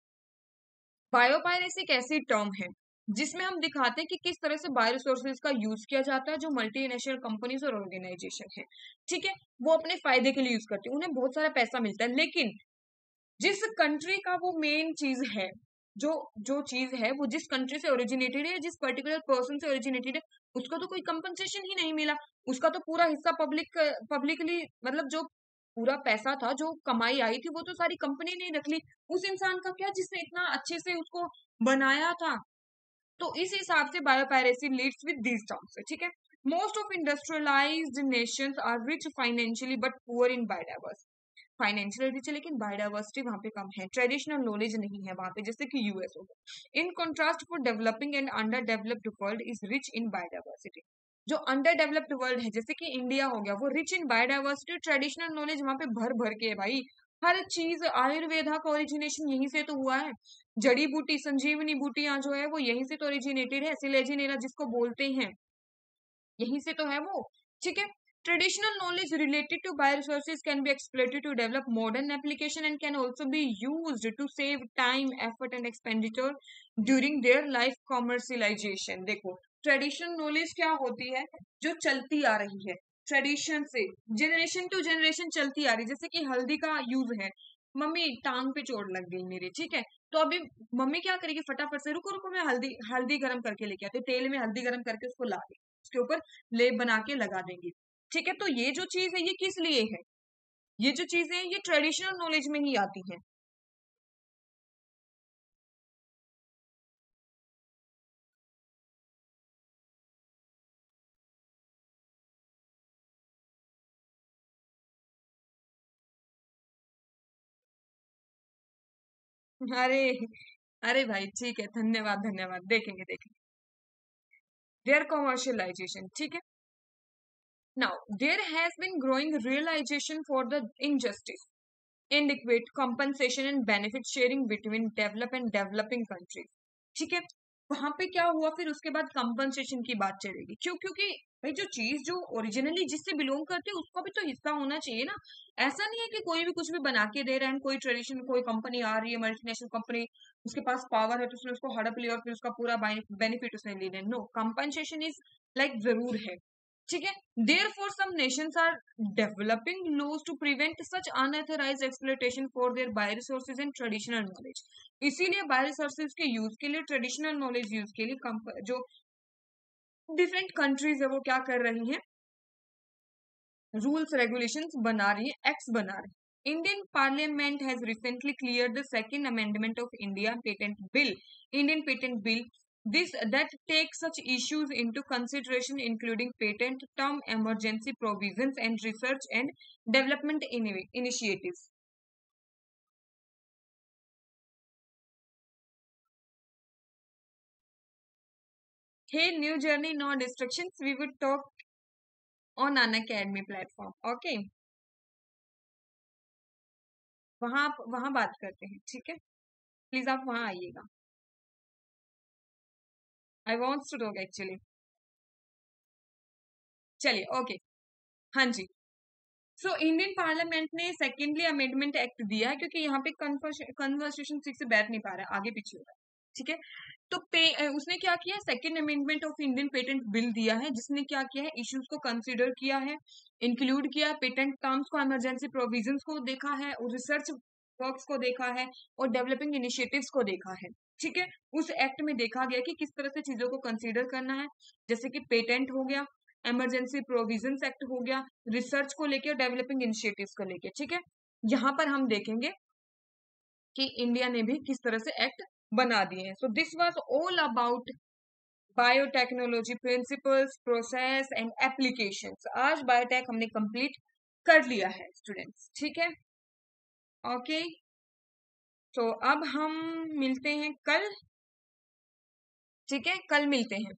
बायोपायरेसी एक ऐसी term है जिसमें हम दिखाते हैं कि किस तरह से बायो रिसोर्सेज का यूज किया जाता है जो मल्टीनेशनल कंपनीज और ऑर्गेनाइजेशन है, ठीक है, वो अपने फायदे के लिए यूज करती है, उन्हें बहुत सारा पैसा मिलता है, लेकिन जिस कंट्री का वो मेन चीज है, जो जो चीज है वो जिस कंट्री से ओरिजिनेटेड है, जिस पर्टिकुलर पर्सन से ओरिजिनेटेड है, उसका तो कोई कंपनसेशन ही नहीं मिला, उसका तो पूरा हिस्सा पब्लिक पब्लिकली मतलब जो पूरा पैसा था जो कमाई आई थी वो तो सारी कंपनी ने रख ली, उस इंसान का क्या जिसने इतना अच्छे से उसको बनाया था। तो इस हिसाब से biopiracy leads with these terms, ठीक है। Most of industrialised nations are rich financially but poor in biodiversity, financial rich है लेकिन बायोडाइवर्सिटी वहां पे कम है, ट्रेडिशनल नॉलेज नहीं है वहां पे, जैसे कि यूएस हो गया। In contrast for developing and under developed world is rich in biodiversity, जो अंडर डेवलप्ड वर्ल्ड है जैसे कि इंडिया हो गया वो rich in biodiversity, traditional knowledge वहां पे भर भर के है भाई, हर चीज आयुर्वेदा का ओरिजिनेशन यहीं से तो हुआ है, जड़ी बूटी संजीवनी बूटियां जो है वो यहीं से तो ओरिजिनेटेड है, सिलेजिनेला जिसको बोलते हैं यहीं से तो है वो, ठीक है। Traditional knowledge related to bioresources can be exploited to develop modern application and can also be used to save time, effort and expenditure during their life commercialization। देखो, ट्रेडिशनल नॉलेज क्या होती है, जो चलती आ रही है ट्रेडिशन से, जनरेशन टू जनरेशन चलती आ रही है, जैसे कि हल्दी का यूज है, मम्मी टांग पे चोट लग गई मेरी, ठीक है, तो अभी मम्मी क्या करेगी, फटाफट से रुको रुको मैं हल्दी हल्दी गर्म करके लेके आती, तेल में हल्दी गर्म करके उसको ला दी, उसके ऊपर लेप बना के लगा देंगी, ठीक है। तो ये जो चीज है ये किस लिए है, ये जो चीजें हैं ये ट्रेडिशनल नॉलेज में ही आती हैं। अरे अरे भाई ठीक है, धन्यवाद धन्यवाद, देखेंगे देखेंगे। देयर कमर्शियलाइजेशन, ठीक है। Now there has been growing realisation for the injustice, inadequate compensation and benefit sharing between developed and developing countries, ठीक है। वहां पे क्या हुआ फिर उसके बाद कंपनसेशन की बात चलेगी, क्यों, क्योंकि भाई जो चीज जो ओरिजिनली जिससे बिलोंग करती है उसका भी तो हिस्सा होना चाहिए ना, ऐसा नहीं है कि कोई भी कुछ भी बना के दे रहा है, कोई ट्रेडिशन कोई कंपनी आ रही है मल्टीनेशनल कंपनी, उसके पास पावर है तो उसने उसको हड़प लिया और फिर उसका पूरा बेनिफिट उसने ले लिया, नो, कंपनसेशन इज लाइक जरूर है, ठीक है। Therefore, some nations are developing laws to prevent such unauthorized exploitation for their bioresources and traditional knowledge। इसीलिए बायोरिसोर्सेज के यूज के लिए, ट्रेडिशनल नॉलेज यूज के लिए कंप- जो डिफरेंट कंट्रीज है वो क्या कर रही हैं, रूल्स रेगुलेशंस बना रही है, एक्ट्स बना रही है। Indian parliament has recently clear the second amendment of India patent bill, Indian patent bill, this that takes such issues into consideration including patent term emergency provisions and research and development in initiatives। Hey, new journey, no distractions, we would talk on an academy platform, okay, वहां वहां बात करते हैं, ठीक है, please आप वहां आइएगा, I wants to talk actually. चलिए ओके, हाँ जी। सो इंडियन पार्लियामेंट ने सेकेंडली अमेंडमेंट एक्ट दिया है, क्योंकि यहाँ पे कन्वर्सेशन ठीक से बैठ नहीं पा रहा है, आगे पीछे हो रहा है, ठीक है। तो पे उसने क्या किया, second amendment of Indian patent bill दिया है, जिसने क्या किया है, इश्यूज को कंसीडर किया है, इंक्लूड किया, पेटेंट टर्म्स को, इमरजेंसी प्रोविजंस को देखा है, और रिसर्च वर्क्स को देखा है, और डेवलपिंग इनिशिएटिव्स को देखा है। ठीक है, उस एक्ट में देखा गया कि किस तरह से चीजों को कंसीडर करना है, जैसे कि पेटेंट हो गया, इमरजेंसी प्रोविजंस एक्ट हो गया, रिसर्च को लेके और डेवलपिंग इनिशिएटिव्स को लेके। ठीक है, यहाँ पर हम देखेंगे कि इंडिया ने भी किस तरह से एक्ट बना दिए हैं। So this was all about biotechnology principles, process and applications. आज बायोटेक हमने कंप्लीट कर लिया है स्टूडेंट्स। ठीक है, ओके, तो अब हम मिलते हैं कल। ठीक है, कल मिलते हैं,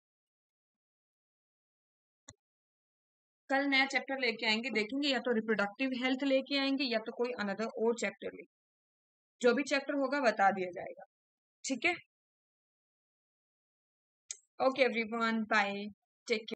कल नया चैप्टर लेके आएंगे, देखेंगे या तो रिप्रोडक्टिव हेल्थ लेके आएंगे या तो कोई अनदर और चैप्टर लेके, जो भी चैप्टर होगा बता दिया जाएगा। ठीक है, okay everyone, bye, take care.